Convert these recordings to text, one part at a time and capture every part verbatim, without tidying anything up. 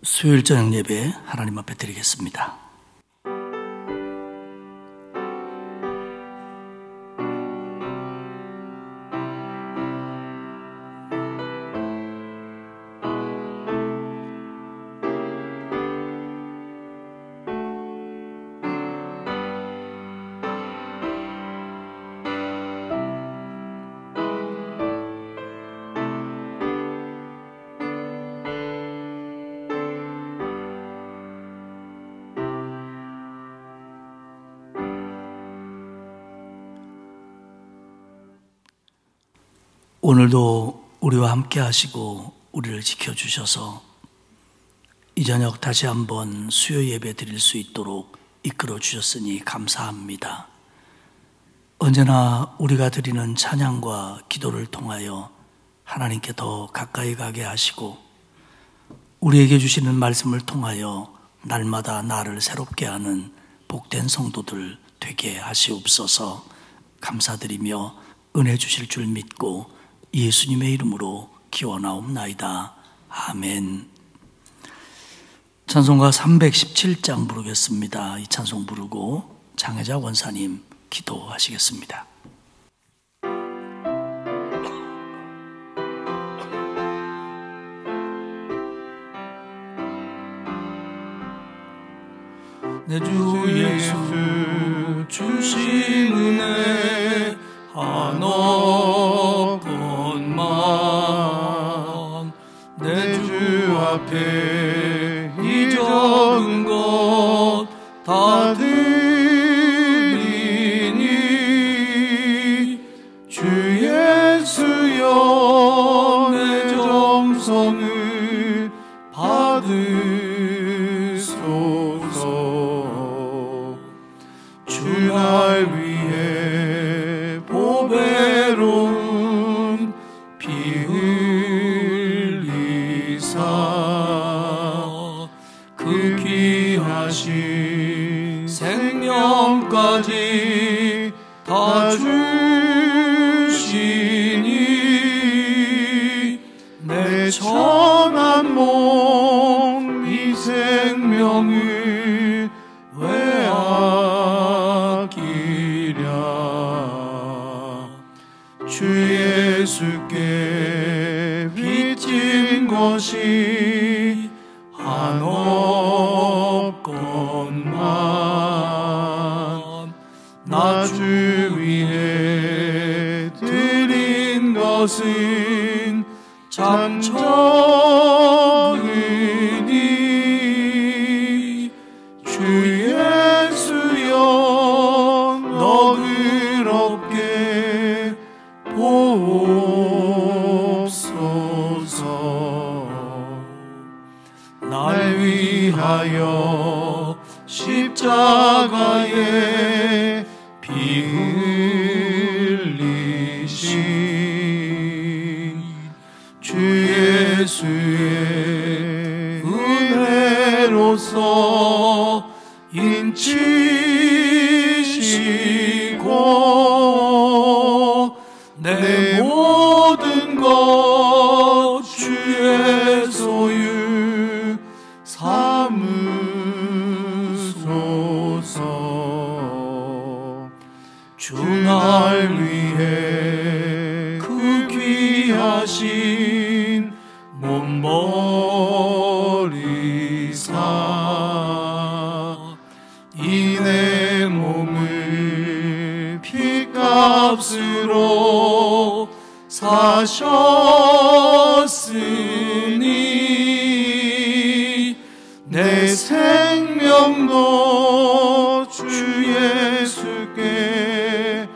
수요일 저녁 예배 하나님 앞에 드리겠습니다. 오늘도 우리와 함께 하시고 우리를 지켜주셔서 이 저녁 다시 한번 수요 예배 드릴 수 있도록 이끌어 주셨으니 감사합니다. 언제나 우리가 드리는 찬양과 기도를 통하여 하나님께 더 가까이 가게 하시고 우리에게 주시는 말씀을 통하여 날마다 나를 새롭게 하는 복된 성도들 되게 하시옵소서. 감사드리며 은혜 주실 줄 믿고 예수님의 이름으로 기원하옵나이다. 아멘. 찬송가 삼백십칠 장 부르겠습니다. 이 찬송 부르고 장혜자 원사님 기도하시겠습니다. 내 주 예수 주신 은혜 한없건만 내 주 앞에 이 적은 것 다 드리니 주 예수여 내 정성을 받으소서. 주 날 위해 보배로운 피 흘리사 그 귀하신 생명까지 다 주시니 내 천한 몸 이 생명을 왜 아끼랴. 주 예수께 빚진 것이 한없건만 나 주 위해 드린 것은 참 적으니 주 예수여 너그럽게 보옵소서. 날 위하여 십자가에 피 흘리신 주 예수의 은혜로서 인치시고 내 모든 것 주의 소유 삼으소서. 주 날 위해 그 귀하신 몸 버리사 이 내 몸을 피값으로 사셨으니 내 생명도 주 예수께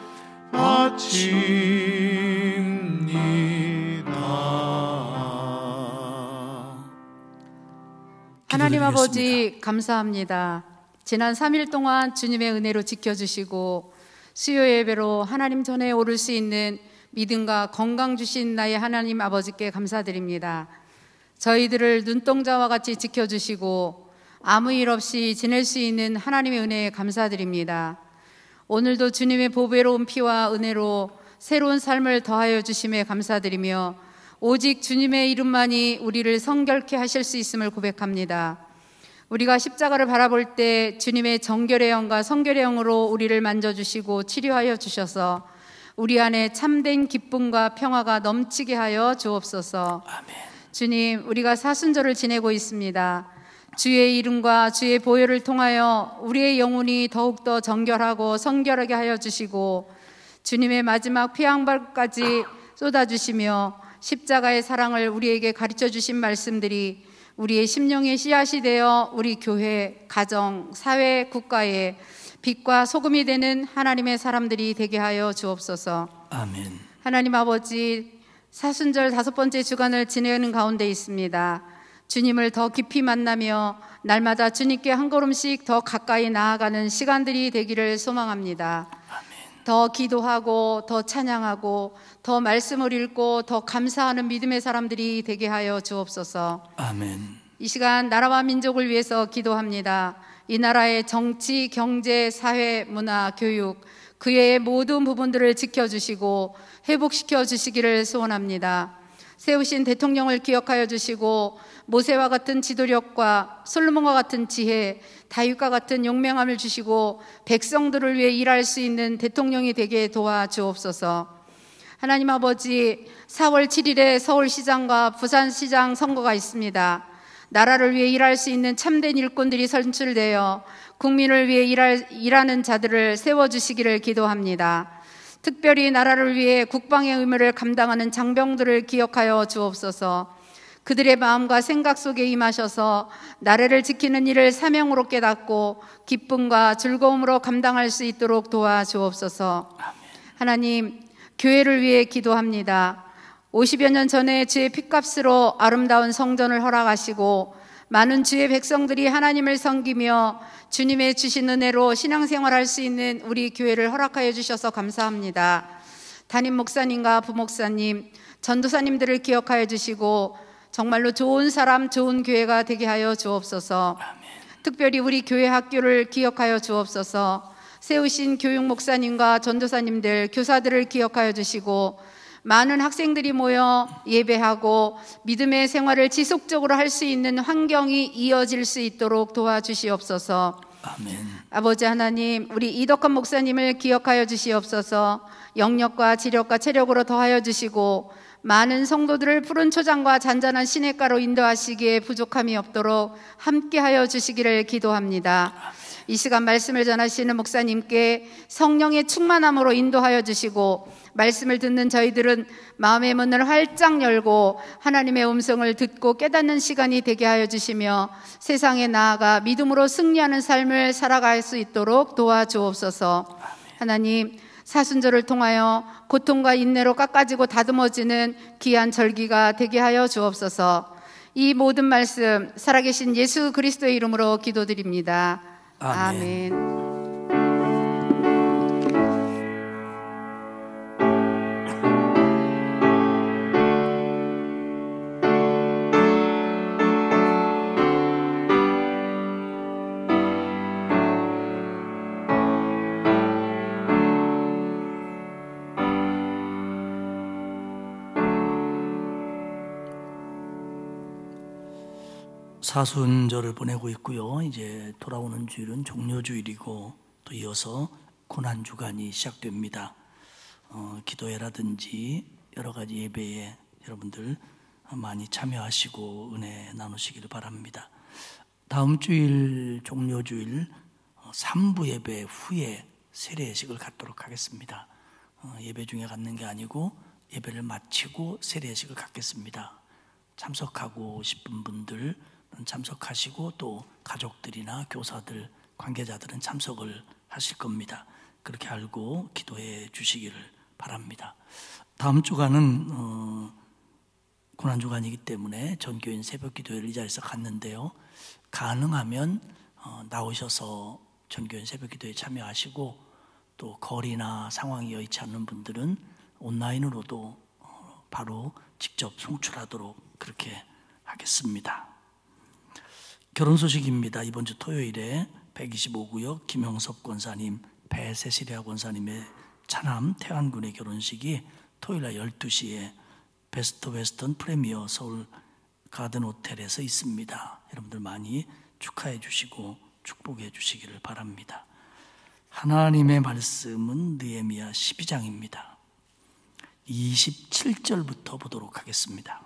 바칩니다. 하나님 아버지 감사합니다. 지난 삼 일 동안 주님의 은혜로 지켜주시고 수요 예배로 하나님 전에 오를 수 있는 믿음과 건강 주신 나의 하나님 아버지께 감사드립니다. 저희들을 눈동자와 같이 지켜주시고 아무 일 없이 지낼 수 있는 하나님의 은혜에 감사드립니다. 오늘도 주님의 보배로운 피와 은혜로 새로운 삶을 더하여 주심에 감사드리며 오직 주님의 이름만이 우리를 성결케 하실 수 있음을 고백합니다. 우리가 십자가를 바라볼 때 주님의 정결의 영과 성결의 영으로 우리를 만져주시고 치료하여 주셔서 우리 안에 참된 기쁨과 평화가 넘치게 하여 주옵소서. 아멘. 주님, 우리가 사순절을 지내고 있습니다. 주의 이름과 주의 보혈을 통하여 우리의 영혼이 더욱더 정결하고 성결하게 하여 주시고 주님의 마지막 피 한 방울까지 쏟아주시며 십자가의 사랑을 우리에게 가르쳐 주신 말씀들이 우리의 심령의 씨앗이 되어 우리 교회, 가정, 사회, 국가에 빛과 소금이 되는 하나님의 사람들이 되게 하여 주옵소서. 아멘. 하나님 아버지, 사순절 다섯 번째 주간을 지내는 가운데 있습니다. 주님을 더 깊이 만나며 날마다 주님께 한 걸음씩 더 가까이 나아가는 시간들이 되기를 소망합니다. 더 기도하고 더 찬양하고 더 말씀을 읽고 더 감사하는 믿음의 사람들이 되게 하여 주옵소서. 아멘. 이 시간 나라와 민족을 위해서 기도합니다. 이 나라의 정치, 경제, 사회, 문화, 교육 그 외의 모든 부분들을 지켜주시고 회복시켜 주시기를 소원합니다. 세우신 대통령을 기억하여 주시고 모세와 같은 지도력과 솔로몬과 같은 지혜, 다윗과 같은 용맹함을 주시고 백성들을 위해 일할 수 있는 대통령이 되게 도와주옵소서. 하나님 아버지, 사월 칠일에 서울시장과 부산시장 선거가 있습니다. 나라를 위해 일할 수 있는 참된 일꾼들이 선출되어 국민을 위해 일할, 일하는 자들을 세워주시기를 기도합니다. 특별히 나라를 위해 국방의 의무를 감당하는 장병들을 기억하여 주옵소서. 그들의 마음과 생각 속에 임하셔서 나라를 지키는 일을 사명으로 깨닫고 기쁨과 즐거움으로 감당할 수 있도록 도와주옵소서. 하나님, 교회를 위해 기도합니다. 오십여 년 전에 주의 핏값으로 아름다운 성전을 허락하시고 많은 주의 백성들이 하나님을 섬기며 주님의 주신 은혜로 신앙생활할 수 있는 우리 교회를 허락하여 주셔서 감사합니다. 담임 목사님과 부목사님, 전도사님들을 기억하여 주시고 정말로 좋은 사람, 좋은 교회가 되게 하여 주옵소서. 특별히 우리 교회 학교를 기억하여 주옵소서. 세우신 교육 목사님과 전도사님들, 교사들을 기억하여 주시고 많은 학생들이 모여 예배하고 믿음의 생활을 지속적으로 할 수 있는 환경이 이어질 수 있도록 도와주시옵소서. 아멘. 아버지 하나님, 우리 이덕헌 목사님을 기억하여 주시옵소서. 영력과 지력과 체력으로 더하여 주시고 많은 성도들을 푸른 초장과 잔잔한 시냇가로 인도하시기에 부족함이 없도록 함께하여 주시기를 기도합니다. 이 시간 말씀을 전하시는 목사님께 성령의 충만함으로 인도하여 주시고 말씀을 듣는 저희들은 마음의 문을 활짝 열고 하나님의 음성을 듣고 깨닫는 시간이 되게 하여 주시며 세상에 나아가 믿음으로 승리하는 삶을 살아갈 수 있도록 도와주옵소서. 하나님, 사순절을 통하여 고통과 인내로 깎아지고 다듬어지는 귀한 절기가 되게 하여 주옵소서. 이 모든 말씀 살아계신 예수 그리스도의 이름으로 기도드립니다. 아멘. 아멘. 사순절을 보내고 있고요. 이제 돌아오는 주일은 종료주일이고 또 이어서 고난주간이 시작됩니다. 어, 기도회라든지 여러 가지 예배에 여러분들 많이 참여하시고 은혜 나누시기를 바랍니다. 다음 주일 종료주일 삼 부 예배 후에 세례식을 갖도록 하겠습니다. 어, 예배 중에 갖는 게 아니고 예배를 마치고 세례식을 갖겠습니다. 참석하고 싶은 분들 참석하시고 또 가족들이나 교사들, 관계자들은 참석을 하실 겁니다. 그렇게 알고 기도해 주시기를 바랍니다. 다음 주간은 어, 고난주간이기 때문에 전교인 새벽기도회를 이 자리에서 갖는데요. 가능하면 어, 나오셔서 전교인 새벽기도회에 참여하시고 또 거리나 상황이 여의치 않는 분들은 온라인으로도 어, 바로 직접 송출하도록 그렇게 하겠습니다. 결혼 소식입니다. 이번 주 토요일에 백이십오 구역 김영섭 권사님, 배세시리아 권사님의 차남 태안군의 결혼식이 토요일 날 열두 시에 베스트 웨스턴 프리미어 서울 가든 호텔에서 있습니다. 여러분들 많이 축하해 주시고 축복해 주시기를 바랍니다. 하나님의 말씀은 느헤미야 십이 장입니다. 이십칠 절부터 보도록 하겠습니다.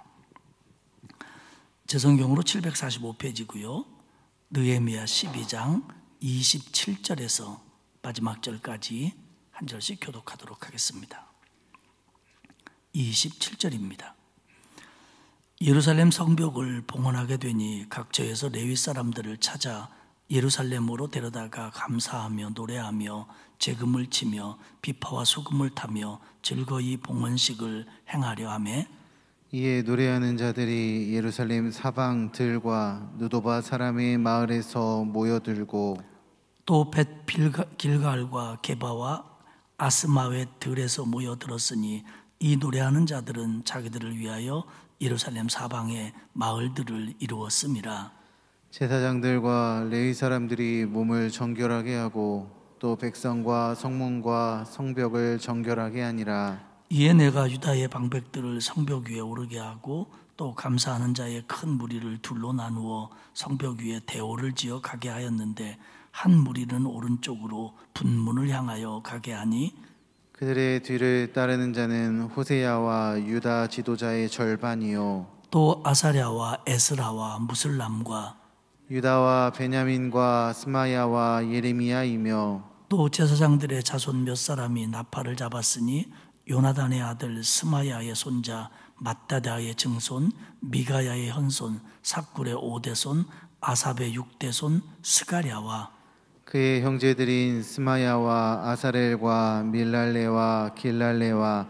제 성경으로 칠백사십오 페이지고요. 느헤미야 십이 장 이십칠 절에서 마지막 절까지 한 절씩 교독하도록 하겠습니다. 이십칠 절입니다. 예루살렘 성벽을 봉헌하게 되니 각처에서 레위 사람들을 찾아 예루살렘으로 데려다가 감사하며 노래하며 재금을 치며 비파와 소금을 타며 즐거이 봉헌식을 행하려 하매 이에 노래하는 자들이 예루살렘 사방 들과 느도바 사람의 마을에서 모여들고 또 벳 길갈과 게바와 아스마웻 들에서 모여들었으니 이 노래하는 자들은 자기들을 위하여 예루살렘 사방의 마을들을 이루었음이라. 제사장들과 레위 사람들이 몸을 정결하게 하고 또 백성과 성문과 성벽을 정결하게 하니라. 이에 내가 유다의 방백들을 성벽 위에 오르게 하고 또 감사하는 자의 큰 무리를 둘로 나누어 성벽 위에 대오를 지어 가게 하였는데 한 무리는 오른쪽으로 분문을 향하여 가게 하니 그들의 뒤를 따르는 자는 호세야와 유다 지도자의 절반이요 또 아사랴와 에스라와 무슬람과 유다와 베냐민과 스마야와 예레미야이며 또 제사장들의 자손 몇 사람이 나팔을 잡았으니 요나단의 아들 스마야의 손자 맏다다의 증손 미가야의 현손 삭굴의 오대손 아삽의 육대손 스가랴와 그의 형제들인 스마야와 아사렐과 밀랄레와 길랄레와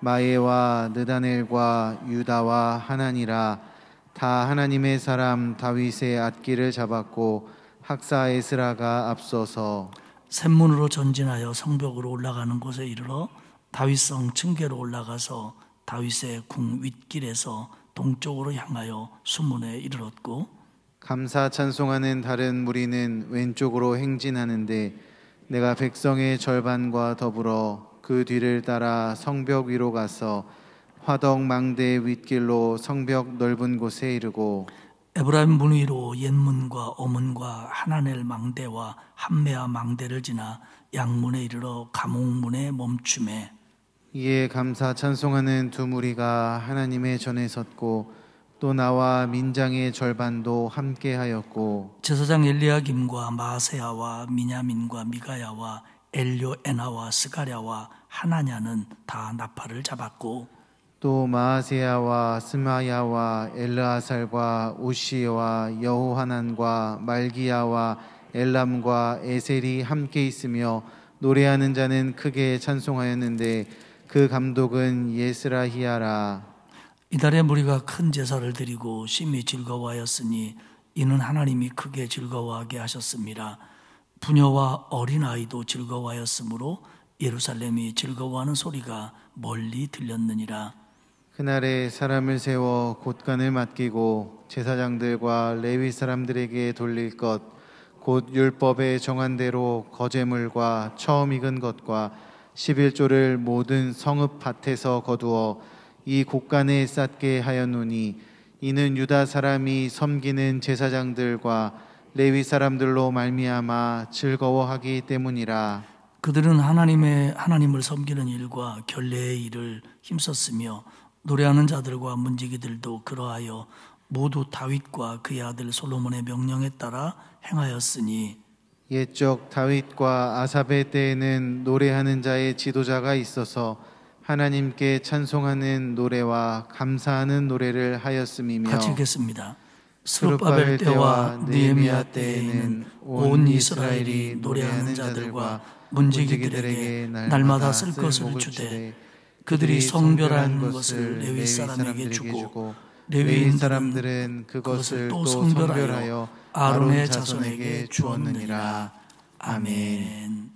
마에와 느다넬과 유다와 하나니라. 다 하나님의 사람 다윗의 앞길을 잡았고 학사 에스라가 앞서서 샘문으로 전진하여 성벽으로 올라가는 곳에 이르러 다윗성 층계로 올라가서 다윗의 궁 윗길에서 동쪽으로 향하여 수문에 이르렀고 감사 찬송하는 다른 무리는 왼쪽으로 행진하는데 내가 백성의 절반과 더불어 그 뒤를 따라 성벽 위로 가서 화덕 망대 윗길로 성벽 넓은 곳에 이르고 에브라임 문 위로 옛문과 어문과 하나넬 망대와 함메아 망대를 지나 양문에 이르러 가목문에 멈춤에 이에 감사 찬송하는 두 무리가 하나님의 전에 섰고 또 나와 민장의 절반도 함께하였고 제사장 엘리야김과 마세야와 미냐민과 미가야와 엘료에나와 스가랴와 하나냐는 다 나팔을 잡았고 또 마아세야와 스마야와 엘르아살과 오시와 여호하난과 말기야와 엘람과 에셀이 함께 있으며 노래하는 자는 크게 찬송하였는데 그 감독은 예스라히야라. 이달에 무리가 큰 제사를 드리고 심히 즐거워하였으니 이는 하나님이 크게 즐거워하게 하셨습니다. 부녀와 어린아이도 즐거워하였으므로 예루살렘이 즐거워하는 소리가 멀리 들렸느니라. 그날에 사람을 세워 곳간을 맡기고 제사장들과 레위 사람들에게 돌릴 것 곧 율법에 정한 대로 거제물과 처음 익은 것과 십일조를 모든 성읍 밭에서 거두어 이 곳간에 쌓게 하였노니 이는 유다 사람이 섬기는 제사장들과 레위 사람들로 말미암아 즐거워하기 때문이라. 그들은 하나님의 하나님을 섬기는 일과 결례의 일을 힘썼으며 노래하는 자들과 문지기들도 그러하여 모두 다윗과 그의 아들 솔로몬의 명령에 따라 행하였으니 옛적 다윗과 아삽의 때에는 노래하는 자의 지도자가 있어서 하나님께 찬송하는 노래와 감사하는 노래를 하였음이며 같이 읽겠습니다. 스룹바벨 때와 느헤미야 때에는 온 이스라엘이 노래하는 자들과 문지기들에게 날마다 쓸 것을 주되 그들이 성별한 것을 레위 사람에게 주고 레위 사람들은 그것을 또 성별하여 아론의 자손에게 주었느니라. 아멘.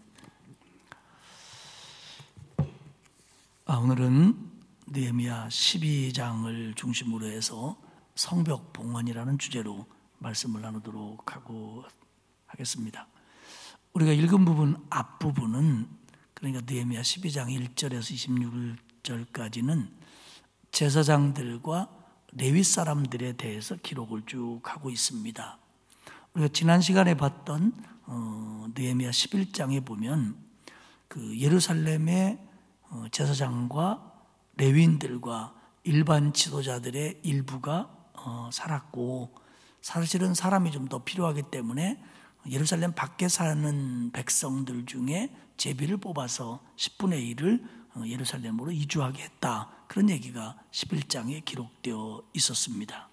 아, 오늘은 느헤미야 십이 장을 중심으로 해서 성벽 봉헌이라는 주제로 말씀을 나누도록 하고 하겠습니다. 우리가 읽은 부분 앞부분은 그러니까 느헤미야 십이 장 일 절에서 이십육 절까지는 제사장들과 레위 사람들에 대해서 기록을 쭉 하고 있습니다. 우리가 지난 시간에 봤던 어, 느헤미야 십일 장에 보면 그 예루살렘의 어, 제사장과 레위인들과 일반 지도자들의 일부가 어, 살았고, 사실은 사람이 좀 더 필요하기 때문에 예루살렘 밖에 사는 백성들 중에 제비를 뽑아서 십분의 일을 예루살렘으로 이주하게 했다. 그런 얘기가 십일 장에 기록되어 있었습니다.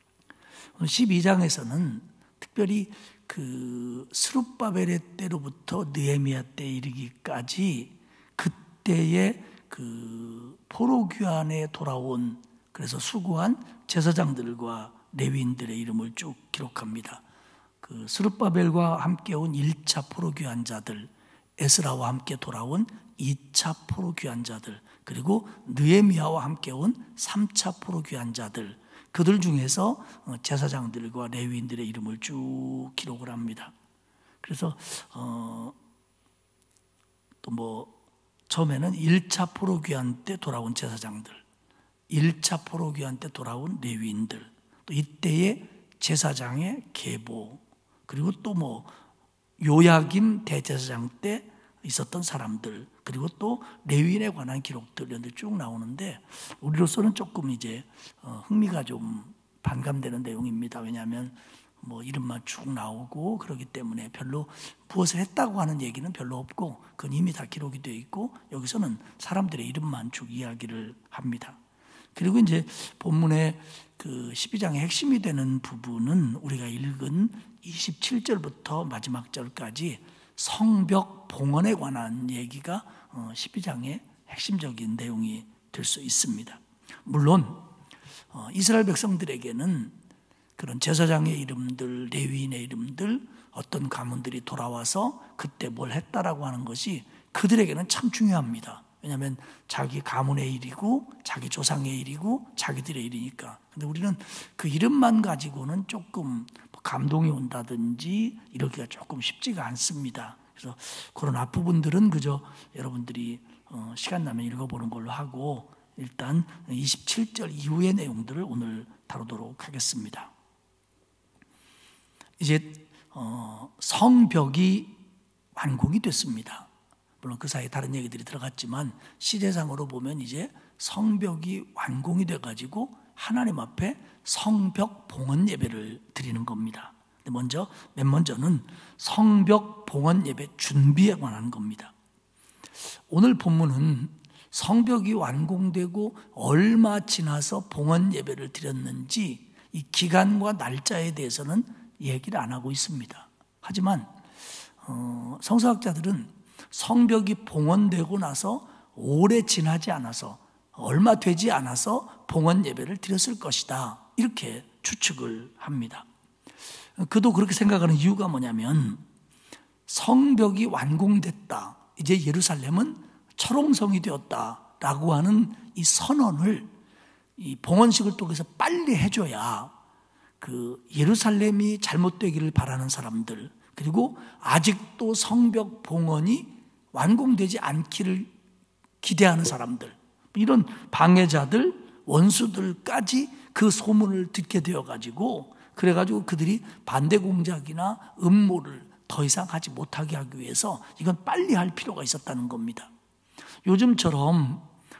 십이 장에서는 특별히 그 스룹바벨의 때로부터 느헤미야 때 이르기까지 그때의 그 포로 귀환에 돌아온, 그래서 수고한 제사장들과 레위인들의 이름을 쭉 기록합니다. 그 스룹바벨과 함께 온 일 차 포로 귀환자들, 에스라와 함께 돌아온 이 차 포로 귀환자들, 그리고 느헤미야와 함께 온 삼 차 포로 귀환자들, 그들 중에서 제사장들과 레위인들의 이름을 쭉 기록을 합니다. 그래서 어, 또 뭐 처음에는 일 차 포로 귀환 때 돌아온 제사장들, 일 차 포로 귀환 때 돌아온 레위인들, 또 이때의 제사장의 계보, 그리고 또 뭐 요야김 대제사장 때 있었던 사람들, 그리고 또 레위인에 관한 기록들 이런 데 쭉 나오는데, 우리로서는 조금 이제 흥미가 좀 반감되는 내용입니다. 왜냐하면 뭐 이름만 쭉 나오고 그러기 때문에 별로 무엇을 했다고 하는 얘기는 별로 없고, 그건 이미 다 기록이 되어 있고, 여기서는 사람들의 이름만 쭉 이야기를 합니다. 그리고 이제 본문의 그 십이 장의 핵심이 되는 부분은 우리가 읽은 이십칠 절부터 마지막 절까지 성벽 봉헌에 관한 얘기가 십이 장의 핵심적인 내용이 될 수 있습니다. 물론 이스라엘 백성들에게는 그런 제사장의 이름들, 레위인의 이름들, 어떤 가문들이 돌아와서 그때 뭘 했다라고 하는 것이 그들에게는 참 중요합니다. 왜냐하면 자기 가문의 일이고 자기 조상의 일이고 자기들의 일이니까. 근데 우리는 그 이름만 가지고는 조금 감동이 온다든지 이러기가 조금 쉽지가 않습니다. 그래서 그런 앞부분들은 그저 여러분들이 시간 나면 읽어보는 걸로 하고, 일단 이십칠 절 이후의 내용들을 오늘 다루도록 하겠습니다. 이제 성벽이 완공이 됐습니다. 물론 그 사이에 다른 얘기들이 들어갔지만 시대상으로 보면 이제 성벽이 완공이 돼가지고 하나님 앞에 성벽 봉헌 예배를 드리는 겁니다. 근데 먼저 맨 먼저는 성벽 봉헌 예배 준비에 관한 겁니다. 오늘 본문은 성벽이 완공되고 얼마 지나서 봉헌 예배를 드렸는지 이 기간과 날짜에 대해서는 얘기를 안 하고 있습니다. 하지만 어, 성서학자들은 성벽이 봉헌되고 나서 오래 지나지 않아서, 얼마 되지 않아서 봉헌 예배를 드렸을 것이다, 이렇게 추측을 합니다. 그도 그렇게 생각하는 이유가 뭐냐면, 성벽이 완공됐다, 이제 예루살렘은 철옹성이 되었다라고 하는 이 선언을 이 봉헌식을 통해서 빨리 해줘야 그 예루살렘이 잘못되기를 바라는 사람들, 그리고 아직도 성벽 봉헌이 완공되지 않기를 기대하는 사람들, 이런 방해자들, 원수들까지 그 소문을 듣게 되어가지고, 그래가지고 그들이 반대 공작이나 음모를 더 이상 하지 못하게 하기 위해서 이건 빨리 할 필요가 있었다는 겁니다. 요즘처럼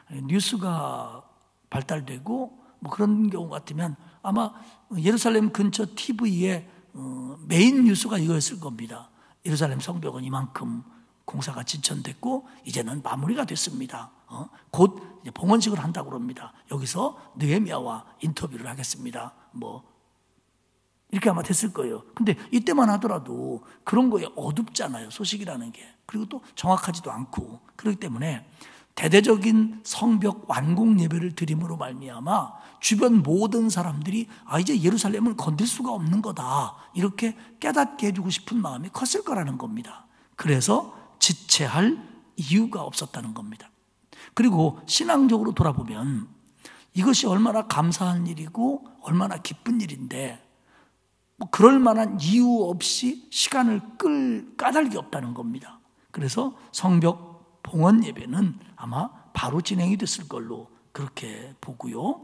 뉴스가 발달되고 뭐 그런 경우 같으면 아마 예루살렘 근처 티비에 메인 뉴스가 이거였을 겁니다. 예루살렘 성벽은 이만큼 공사가 진천됐고 이제는 마무리가 됐습니다. 어? 곧 이제 봉헌식을 한다고 합니다. 여기서 느헤미야와 인터뷰를 하겠습니다. 뭐 이렇게 아마 됐을 거예요. 근데 이때만 하더라도 그런 거에 어둡잖아요, 소식이라는 게. 그리고 또 정확하지도 않고. 그렇기 때문에 대대적인 성벽 완공 예배를 드림으로 말미암아 주변 모든 사람들이 아 이제 예루살렘을 건들 수가 없는 거다, 이렇게 깨닫게 해주고 싶은 마음이 컸을 거라는 겁니다. 그래서 지체할 이유가 없었다는 겁니다. 그리고 신앙적으로 돌아보면 이것이 얼마나 감사한 일이고 얼마나 기쁜 일인데, 뭐 그럴 만한 이유 없이 시간을 끌 까닭이 없다는 겁니다. 그래서 성벽 봉헌 예배는 아마 바로 진행이 됐을 걸로 그렇게 보고요.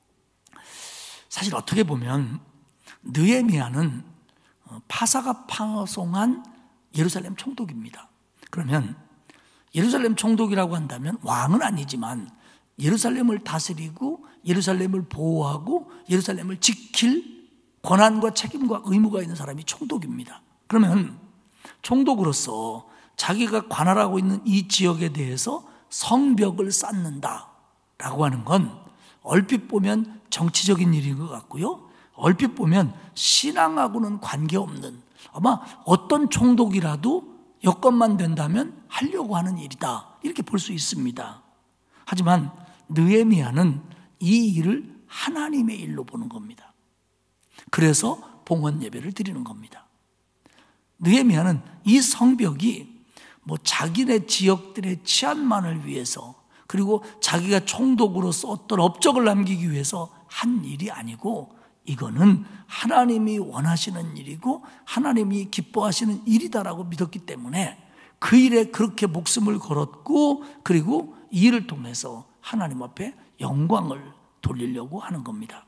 사실 어떻게 보면 느헤미야는 파사가 파송한 예루살렘 총독입니다. 그러면 예루살렘 총독이라고 한다면 왕은 아니지만 예루살렘을 다스리고 예루살렘을 보호하고 예루살렘을 지킬 권한과 책임과 의무가 있는 사람이 총독입니다. 그러면 총독으로서 자기가 관할하고 있는 이 지역에 대해서 성벽을 쌓는다라고 하는 건 얼핏 보면 정치적인 일인 것 같고요. 얼핏 보면 신앙하고는 관계없는, 아마 어떤 총독이라도 여건만 된다면 하려고 하는 일이다, 이렇게 볼 수 있습니다. 하지만 느헤미야는 이 일을 하나님의 일로 보는 겁니다. 그래서 봉헌 예배를 드리는 겁니다. 느헤미야는 이 성벽이 뭐 자기네 지역들의 치안만을 위해서, 그리고 자기가 총독으로서 어떤 업적을 남기기 위해서 한 일이 아니고, 이거는 하나님이 원하시는 일이고 하나님이 기뻐하시는 일이다라고 믿었기 때문에 그 일에 그렇게 목숨을 걸었고, 그리고 이 일을 통해서 하나님 앞에 영광을 돌리려고 하는 겁니다.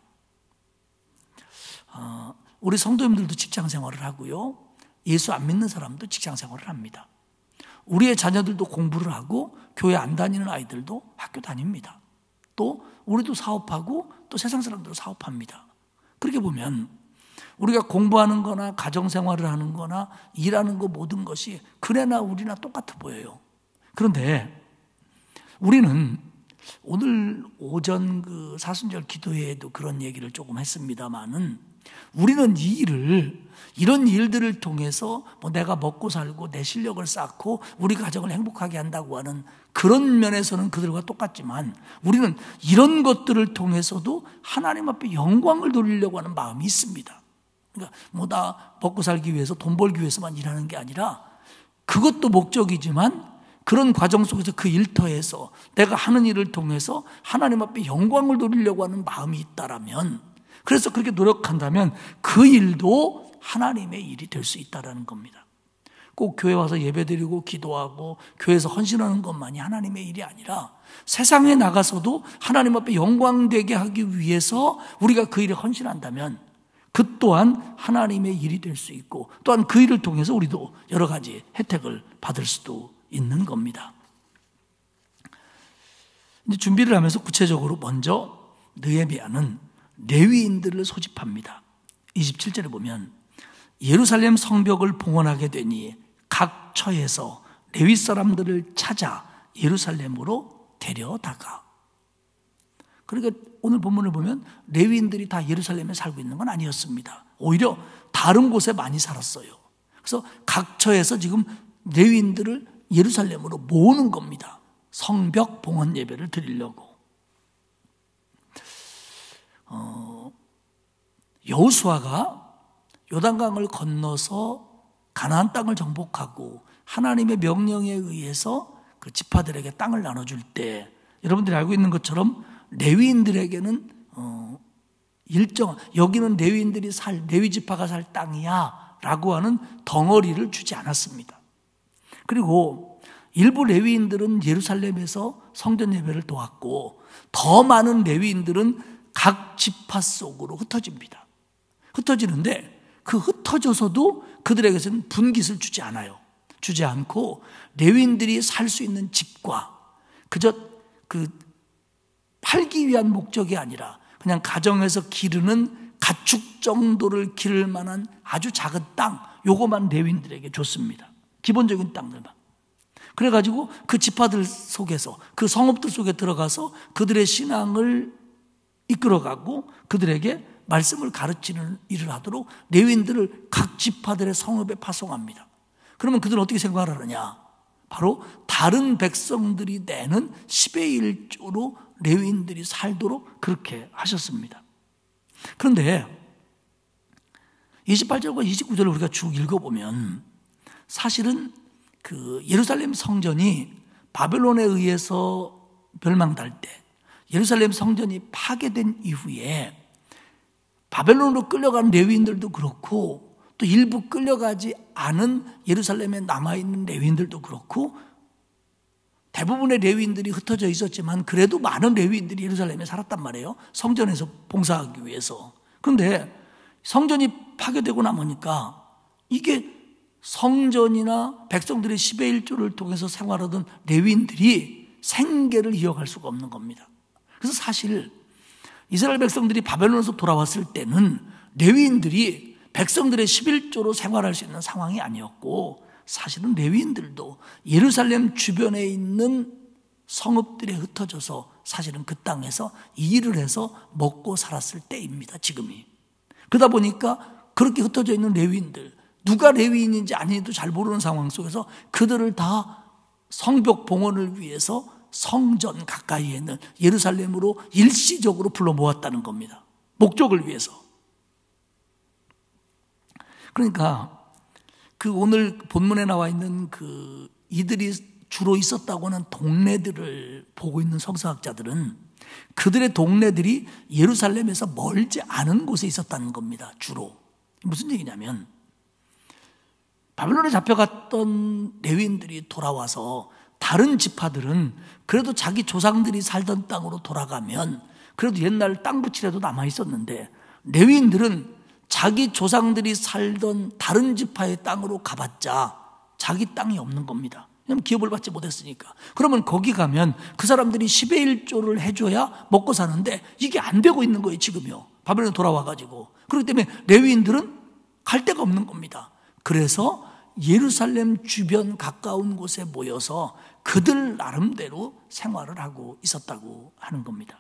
어, 우리 성도님들도 직장 생활을 하고요, 예수 안 믿는 사람도 직장 생활을 합니다. 우리의 자녀들도 공부를 하고 교회 안 다니는 아이들도 학교 다닙니다. 또 우리도 사업하고 또 세상 사람들도 사업합니다. 그렇게 보면 우리가 공부하는 거나 가정생활을 하는 거나 일하는 거 모든 것이 그래나 우리나 똑같아 보여요. 그런데 우리는 오늘 오전 그 사순절 기도회에도 그런 얘기를 조금 했습니다마는, 우리는 이 일을, 이런 일들을 통해서 뭐 내가 먹고 살고 내 실력을 쌓고 우리 가정을 행복하게 한다고 하는 그런 면에서는 그들과 똑같지만, 우리는 이런 것들을 통해서도 하나님 앞에 영광을 돌리려고 하는 마음이 있습니다. 그러니까 뭐 나 먹고 살기 위해서, 돈 벌기 위해서만 일하는 게 아니라, 그것도 목적이지만 그런 과정 속에서 그 일터에서 내가 하는 일을 통해서 하나님 앞에 영광을 돌리려고 하는 마음이 있다라면, 그래서 그렇게 노력한다면 그 일도 하나님의 일이 될 수 있다는 겁니다. 꼭 교회 와서 예배드리고 기도하고 교회에서 헌신하는 것만이 하나님의 일이 아니라, 세상에 나가서도 하나님 앞에 영광되게 하기 위해서 우리가 그 일에 헌신한다면 그 또한 하나님의 일이 될 수 있고, 또한 그 일을 통해서 우리도 여러 가지 혜택을 받을 수도 있는 겁니다. 이제 준비를 하면서 구체적으로 먼저 느헤미야는 레위인들을 소집합니다. 이십칠 절에 보면 예루살렘 성벽을 봉헌하게 되니 각 처에서 레위 사람들을 찾아 예루살렘으로 데려다가. 그러니까 오늘 본문을 보면 레위인들이 다 예루살렘에 살고 있는 건 아니었습니다. 오히려 다른 곳에 많이 살았어요. 그래서 각 처에서 지금 레위인들을 예루살렘으로 모으는 겁니다. 성벽 봉헌 예배를 드리려고. 어, 여호수아가 요단강을 건너서 가나안 땅을 정복하고 하나님의 명령에 의해서 그 지파들에게 땅을 나눠줄 때, 여러분들이 알고 있는 것처럼 레위인들에게는 어, 일정, 여기는 레위인들이 살, 레위 지파가 살 땅이야 라고 하는 덩어리를 주지 않았습니다. 그리고 일부 레위인들은 예루살렘에서 성전 예배를 도왔고, 더 많은 레위인들은 각 지파 속으로 흩어집니다. 흩어지는데 그 흩어져서도 그들에게서는 분깃을 주지 않아요. 주지 않고 레위인들이 살 수 있는 집과, 그저 그 팔기 위한 목적이 아니라 그냥 가정에서 기르는 가축 정도를 기를 만한 아주 작은 땅, 요거만 레위인들에게 줬습니다. 기본적인 땅들만. 그래가지고 그 지파들 속에서, 그 성읍들 속에 들어가서 그들의 신앙을 이끌어가고 그들에게 말씀을 가르치는 일을 하도록 레위인들을 각 지파들의 성읍에 파송합니다. 그러면 그들은 어떻게 생각을 하느냐? 바로 다른 백성들이 내는 십의 일조로 레위인들이 살도록 그렇게 하셨습니다. 그런데 이십팔 절과 이십구 절을 우리가 쭉 읽어보면, 사실은 그 예루살렘 성전이 바벨론에 의해서 멸망될 때, 예루살렘 성전이 파괴된 이후에 바벨론으로 끌려간 레위인들도 그렇고, 또 일부 끌려가지 않은 예루살렘에 남아있는 레위인들도 그렇고, 대부분의 레위인들이 흩어져 있었지만 그래도 많은 레위인들이 예루살렘에 살았단 말이에요. 성전에서 봉사하기 위해서. 그런데 성전이 파괴되고 나니까 이게 성전이나 백성들의 십의 일조를 통해서 생활하던 레위인들이 생계를 이어갈 수가 없는 겁니다. 그래서 사실 이스라엘 백성들이 바벨론에서 돌아왔을 때는 레위인들이 백성들의 십일조로 생활할 수 있는 상황이 아니었고, 사실은 레위인들도 예루살렘 주변에 있는 성읍들에 흩어져서 사실은 그 땅에서 일을 해서 먹고 살았을 때입니다. 지금이. 그러다 보니까 그렇게 흩어져 있는 레위인들, 누가 레위인인지 아닌지도 잘 모르는 상황 속에서 그들을 다 성벽 봉헌을 위해서 성전 가까이에 있는 예루살렘으로 일시적으로 불러 모았다는 겁니다. 목적을 위해서. 그러니까 그 오늘 본문에 나와 있는 그 이들이 주로 있었다고 하는 동네들을 보고 있는 성서학자들은 그들의 동네들이 예루살렘에서 멀지 않은 곳에 있었다는 겁니다. 주로. 무슨 얘기냐면 바벨론에 잡혀갔던 레위인들이 돌아와서 다른 지파들은 그래도 자기 조상들이 살던 땅으로 돌아가면 그래도 옛날 땅 붙이라도 남아 있었는데, 레위인들은 자기 조상들이 살던 다른 지파의 땅으로 가봤자 자기 땅이 없는 겁니다. 왜냐하면 기업을 받지 못했으니까. 그러면 거기 가면 그 사람들이 십의 일조를 해줘야 먹고 사는데 이게 안 되고 있는 거예요. 지금요. 바벨론에 돌아와가지고. 그렇기 때문에 레위인들은 갈 데가 없는 겁니다. 그래서 예루살렘 주변 가까운 곳에 모여서 그들 나름대로 생활을 하고 있었다고 하는 겁니다.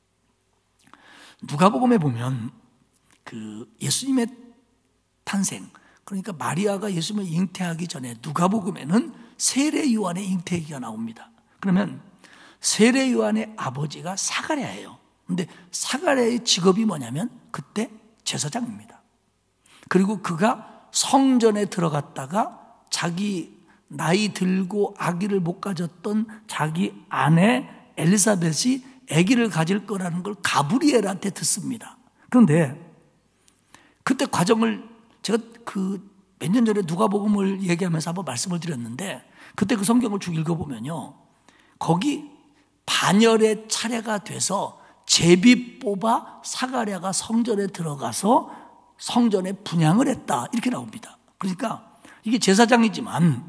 누가복음에 보면 그 예수님의 탄생, 그러니까 마리아가 예수님을 잉태하기 전에 누가복음에는 세례 요한의 잉태 얘기가 나옵니다. 그러면 세례 요한의 아버지가 사가랴예요. 그런데 사가랴의 직업이 뭐냐면 그때 제사장입니다. 그리고 그가 성전에 들어갔다가 자기 나이 들고 아기를 못 가졌던 자기 아내 엘리사벳이 아기를 가질 거라는 걸 가브리엘한테 듣습니다. 그런데 그때 과정을 제가 그 몇 년 전에 누가복음을 얘기하면서 한번 말씀을 드렸는데, 그때 그 성경을 쭉 읽어보면요, 거기 반열의 차례가 돼서 제비 뽑아 사가랴가 성전에 들어가서 성전에 분향을 했다, 이렇게 나옵니다. 그러니까 이게 제사장이지만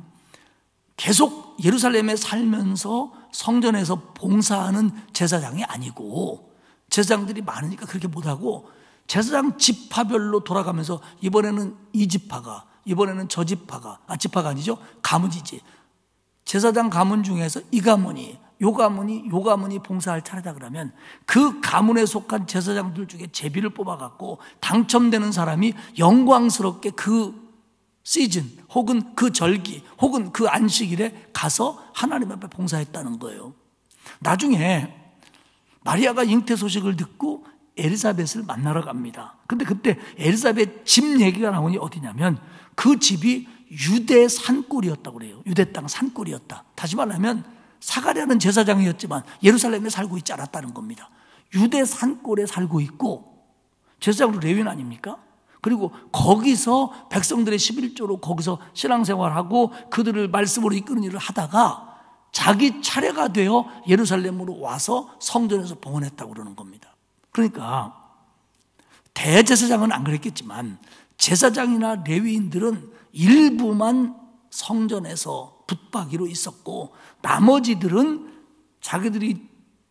계속 예루살렘에 살면서 성전에서 봉사하는 제사장이 아니고, 제사장들이 많으니까 그렇게 못하고 제사장 지파별로 돌아가면서 이번에는 이 지파가, 이번에는 저 지파가, 아 지파가 아니죠, 가문이지. 제사장 가문 중에서 이 가문이, 요 가문이, 요 가문이 봉사할 차례다 그러면 그 가문에 속한 제사장들 중에 제비를 뽑아갖고 당첨되는 사람이 영광스럽게 그 시즌 혹은 그 절기 혹은 그 안식일에 가서 하나님 앞에 봉사했다는 거예요. 나중에 마리아가 잉태 소식을 듣고 엘리사벳을 만나러 갑니다. 근데 그때 엘리사벳 집 얘기가 나오니 어디냐면 그 집이 유대 산골이었다고 그래요. 유대 땅 산골이었다. 다시 말하면 사가랴는 제사장이었지만 예루살렘에 살고 있지 않았다는 겁니다. 유대 산골에 살고 있고, 제사장도 레위인 아닙니까? 그리고 거기서 백성들의 십일조로 거기서 신앙생활하고 그들을 말씀으로 이끄는 일을 하다가 자기 차례가 되어 예루살렘으로 와서 성전에서 봉헌했다고 그러는 겁니다. 그러니까 대제사장은 안 그랬겠지만 제사장이나 레위인들은 일부만 성전에서 붙박이로 있었고 나머지들은 자기들이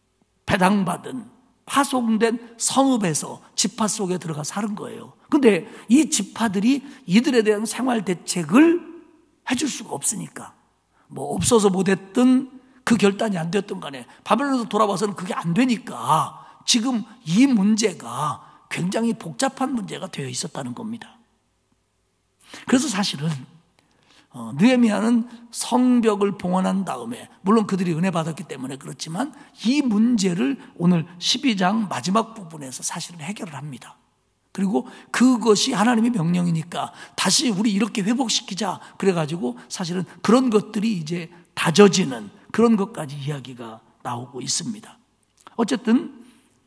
배당받은 파송된 성읍에서 지파 속에 들어가 사는 거예요. 근데 이 지파들이 이들에 대한 생활 대책을 해줄 수가 없으니까, 뭐 없어서 못했든 그 결단이 안 됐든 간에 바벨론에서 돌아와서는 그게 안 되니까 지금 이 문제가 굉장히 복잡한 문제가 되어 있었다는 겁니다. 그래서 사실은 어, 느헤미야는 성벽을 봉헌한 다음에, 물론 그들이 은혜 받았기 때문에 그렇지만 이 문제를 오늘 십이 장 마지막 부분에서 사실은 해결을 합니다. 그리고 그것이 하나님의 명령이니까 다시 우리 이렇게 회복시키자 그래가지고 사실은 그런 것들이 이제 다져지는 그런 것까지 이야기가 나오고 있습니다. 어쨌든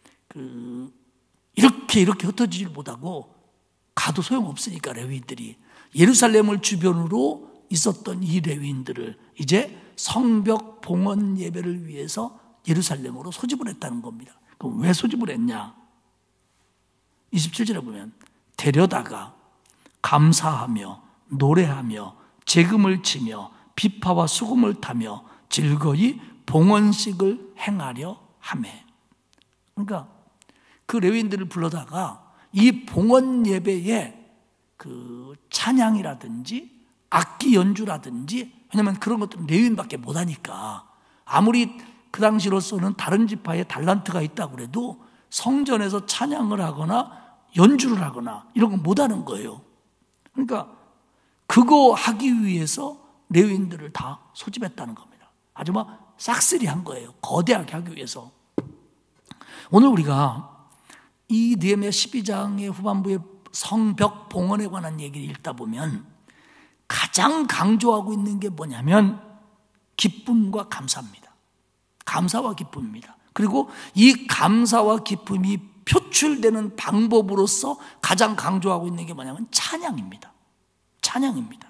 그 이렇게 이렇게 흩어지질 못하고 가도 소용없으니까 레위인들이 예루살렘을 주변으로 있었던 이 레위인들을 이제 성벽 봉헌 예배를 위해서 예루살렘으로 소집을 했다는 겁니다. 그럼 왜 소집을 했냐? 이십칠 절에 보면 데려다가 감사하며 노래하며 재금을 치며 비파와 수금을 타며 즐거이 봉헌식을 행하려 하매. 그러니까 그 레위인들을 불러다가 이 봉헌 예배에 그 찬양이라든지 악기 연주라든지, 왜냐하면 그런 것들은 레위인밖에 못하니까, 아무리 그 당시로서는 다른 지파에 달란트가 있다고 해도 성전에서 찬양을 하거나 연주를 하거나 이런 건 못하는 거예요. 그러니까 그거 하기 위해서 레위인들을 다 소집했다는 겁니다. 아주 막 싹쓸이한 거예요. 거대하게 하기 위해서. 오늘 우리가 이 느헤미야 십이 장의 후반부의 성벽 봉헌에 관한 얘기를 읽다 보면 가장 강조하고 있는 게 뭐냐면 기쁨과 감사입니다. 감사와 기쁨입니다. 그리고 이 감사와 기쁨이 표출되는 방법으로서 가장 강조하고 있는 게 뭐냐면 찬양입니다. 찬양입니다.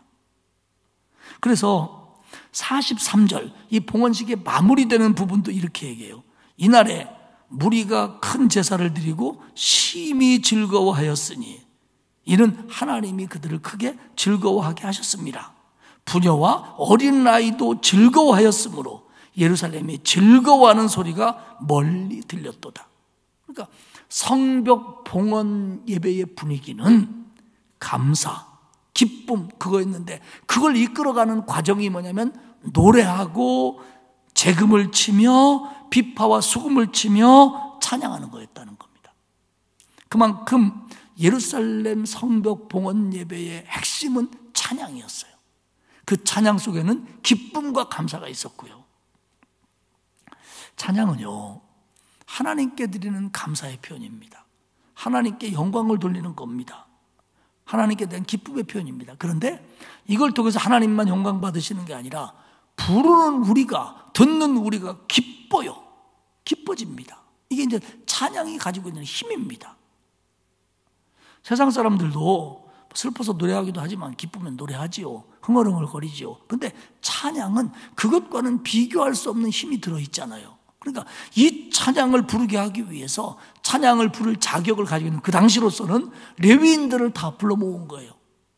그래서 사십삼 절 이 봉헌식의 마무리되는 부분도 이렇게 얘기해요. 이날에 무리가 큰 제사를 드리고 심히 즐거워하였으니 이는 하나님이 그들을 크게 즐거워하게 하셨습니다. 부녀와 어린아이도 즐거워하였으므로 예루살렘이 즐거워하는 소리가 멀리 들렸도다. 그러니까 성벽 봉헌 예배의 분위기는 감사, 기쁨 그거였는데, 그걸 이끌어가는 과정이 뭐냐면 노래하고 재금을 치며 비파와 수금을 치며 찬양하는 거였다는 겁니다. 그만큼 예루살렘 성벽 봉헌 예배의 핵심은 찬양이었어요. 그 찬양 속에는 기쁨과 감사가 있었고요. 찬양은요, 하나님께 드리는 감사의 표현입니다. 하나님께 영광을 돌리는 겁니다. 하나님께 대한 기쁨의 표현입니다. 그런데 이걸 통해서 하나님만 영광 받으시는 게 아니라 부르는 우리가, 듣는 우리가 기뻐요. 기뻐집니다. 이게 이제 찬양이 가지고 있는 힘입니다. 세상 사람들도 슬퍼서 노래하기도 하지만 기쁘면 노래하지요. 흥얼흥얼 거리지요. 그런데 찬양은 그것과는 비교할 수 없는 힘이 들어있잖아요. 그러니까 이 찬양을 부르게 하기 위해서 찬양을 부를 자격을 가지고 있는 그 당시로서는 레위인들을 다 불러 모은 거예요.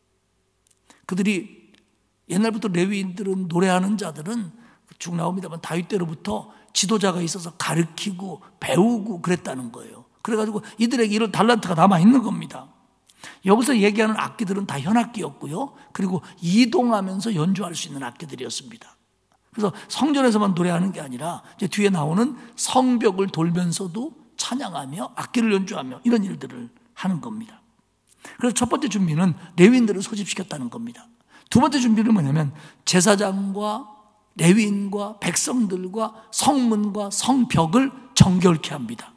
그들이 옛날부터 레위인들은, 노래하는 자들은 쭉 나옵니다만 다윗 때로부터 지도자가 있어서 가르치고 배우고 그랬다는 거예요. 그래가지고 이들에게 이런 달란트가 남아있는 겁니다. 여기서 얘기하는 악기들은 다 현악기였고요. 그리고 이동하면서 연주할 수 있는 악기들이었습니다. 그래서 성전에서만 노래하는 게 아니라 이제 뒤에 나오는 성벽을 돌면서도 찬양하며 악기를 연주하며 이런 일들을 하는 겁니다. 그래서 첫 번째 준비는 레위인들을 소집시켰다는 겁니다. 두 번째 준비는 뭐냐면 제사장과 레위인과 백성들과 성문과 성벽을 정결케 합니다.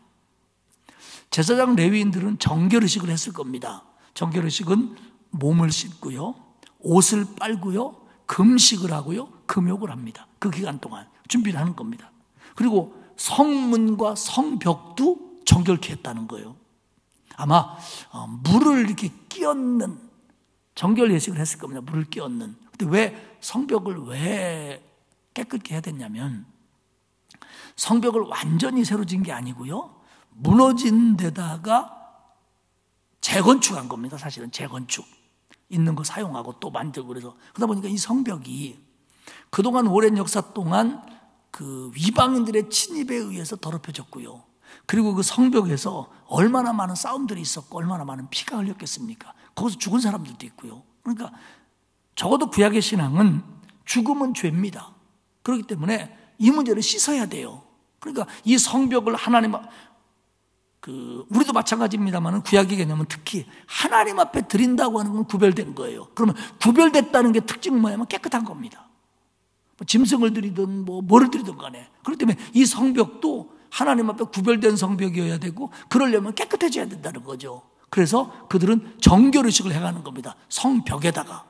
제사장 레위인들은 정결의식을 했을 겁니다. 정결의식은 몸을 씻고요, 옷을 빨고요, 금식을 하고요, 금욕을 합니다. 그 기간 동안 준비를 하는 겁니다. 그리고 성문과 성벽도 정결케 했다는 거예요. 아마 물을 이렇게 끼얹는 정결 예식을 했을 겁니다. 물을 끼얹는. 근데 왜 성벽을 왜 깨끗게 해야 됐냐면, 성벽을 완전히 새로 지은 게 아니고요, 무너진 데다가 재건축한 겁니다. 사실은 재건축. 있는 거 사용하고 또 만들고 그래서. 그러다 보니까 이 성벽이 그동안 오랜 역사 동안 그 이방인들의 침입에 의해서 더럽혀졌고요. 그리고 그 성벽에서 얼마나 많은 싸움들이 있었고 얼마나 많은 피가 흘렸겠습니까? 거기서 죽은 사람들도 있고요. 그러니까 적어도 구약의 신앙은 죽음은 죄입니다. 그렇기 때문에 이 문제를 씻어야 돼요. 그러니까 이 성벽을 하나님, 그 우리도 마찬가지입니다만 구약의 개념은 특히 하나님 앞에 드린다고 하는 건 구별된 거예요. 그러면 구별됐다는 게 특징은 뭐냐면 깨끗한 겁니다. 뭐 짐승을 드리든 뭐 뭐를 드리든 간에. 그렇기 때문에 이 성벽도 하나님 앞에 구별된 성벽이어야 되고, 그러려면 깨끗해져야 된다는 거죠. 그래서 그들은 정결의식을 해가는 겁니다. 성벽에다가.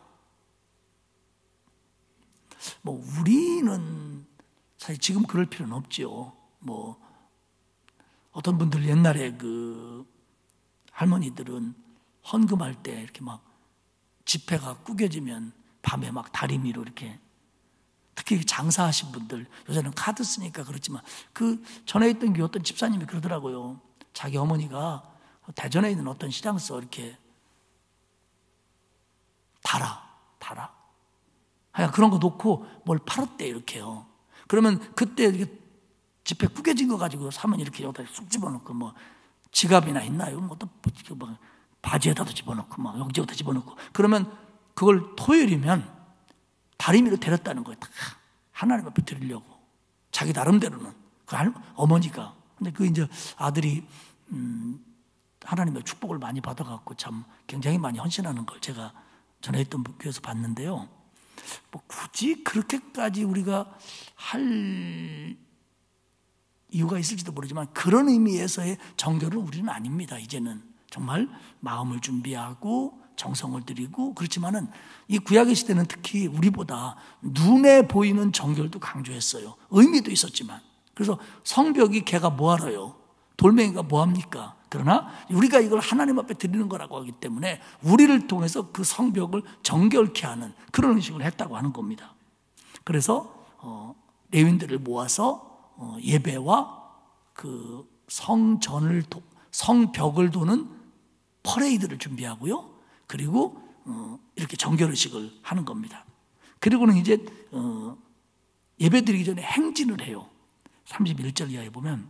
뭐 우리는 사실 지금 그럴 필요는 없죠. 뭐 어떤 분들 옛날에 그 할머니들은 헌금할 때 이렇게 막 지폐가 구겨지면 밤에 막 다리 위로 이렇게 특히 장사하신 분들, 요새는 카드 쓰니까 그렇지만 그 전에 있던 게 어떤 집사님이 그러더라고요. 자기 어머니가 대전에 있는 어떤 시장서 이렇게 달아, 달아. 하여간 그런 거 놓고 뭘 팔았대, 이렇게요. 그러면 그때 이렇게 지폐 구겨진 거 가지고 사면 이렇게 여기다 쑥 집어넣고, 뭐 지갑이나 있나요? 뭐 또 뭐 바지에다도 집어넣고, 막 여기저기다 집어넣고. 그러면 그걸 토요일이면 다리미로 데렸다는 거예요. 다 하나님 앞에 드리려고. 자기 나름대로는. 그 어머니가. 근데 그 이제 아들이, 음, 하나님의 축복을 많이 받아갖고 참 굉장히 많이 헌신하는 걸 제가 전에 있던 교회에서 봤는데요. 뭐 굳이 그렇게까지 우리가 할 이유가 있을지도 모르지만 그런 의미에서의 정결은 우리는 아닙니다. 이제는 정말 마음을 준비하고 정성을 들이고, 그렇지만은 이 구약의 시대는 특히 우리보다 눈에 보이는 정결도 강조했어요. 의미도 있었지만. 그래서 성벽이 걔가 뭐하러요? 돌멩이가 뭐합니까? 그러나 우리가 이걸 하나님 앞에 드리는 거라고 하기 때문에 우리를 통해서 그 성벽을 정결케 하는 그런 의식을 했다고 하는 겁니다. 그래서 어, 레위인들을 모아서 어, 예배와 그 성전을 도, 성벽을 도는 퍼레이드를 준비하고요. 그리고 어, 이렇게 정결의식을 하는 겁니다. 그리고는 이제 어, 예배 드리기 전에 행진을 해요. 삼십일 절 이하에 보면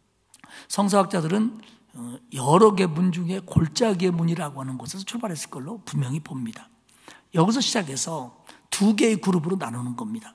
성서학자들은 어, 여러 개 문 중에 골짜기의 문이라고 하는 곳에서 출발했을 걸로 분명히 봅니다. 여기서 시작해서 두 개의 그룹으로 나누는 겁니다.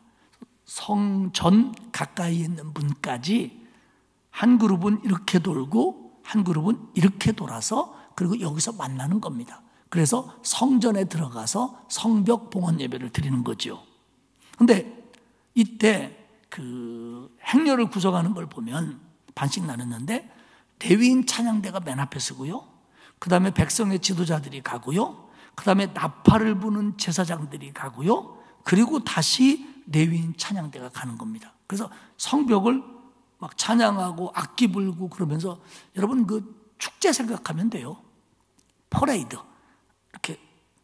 성전 가까이 있는 문까지 한 그룹은 이렇게 돌고 한 그룹은 이렇게 돌아서 그리고 여기서 만나는 겁니다. 그래서 성전에 들어가서 성벽 봉헌 예배를 드리는 거죠. 그런데 이때 그 행렬을 구성하는 걸 보면 반씩 나눴는데 레위인 찬양대가 맨 앞에 서고요. 그 다음에 백성의 지도자들이 가고요. 그 다음에 나팔을 부는 제사장들이 가고요. 그리고 다시 레위인 찬양대가 가는 겁니다. 그래서 성벽을 막 찬양하고 악기 불고 그러면서 여러분 그 축제 생각하면 돼요. 퍼레이드. 이렇게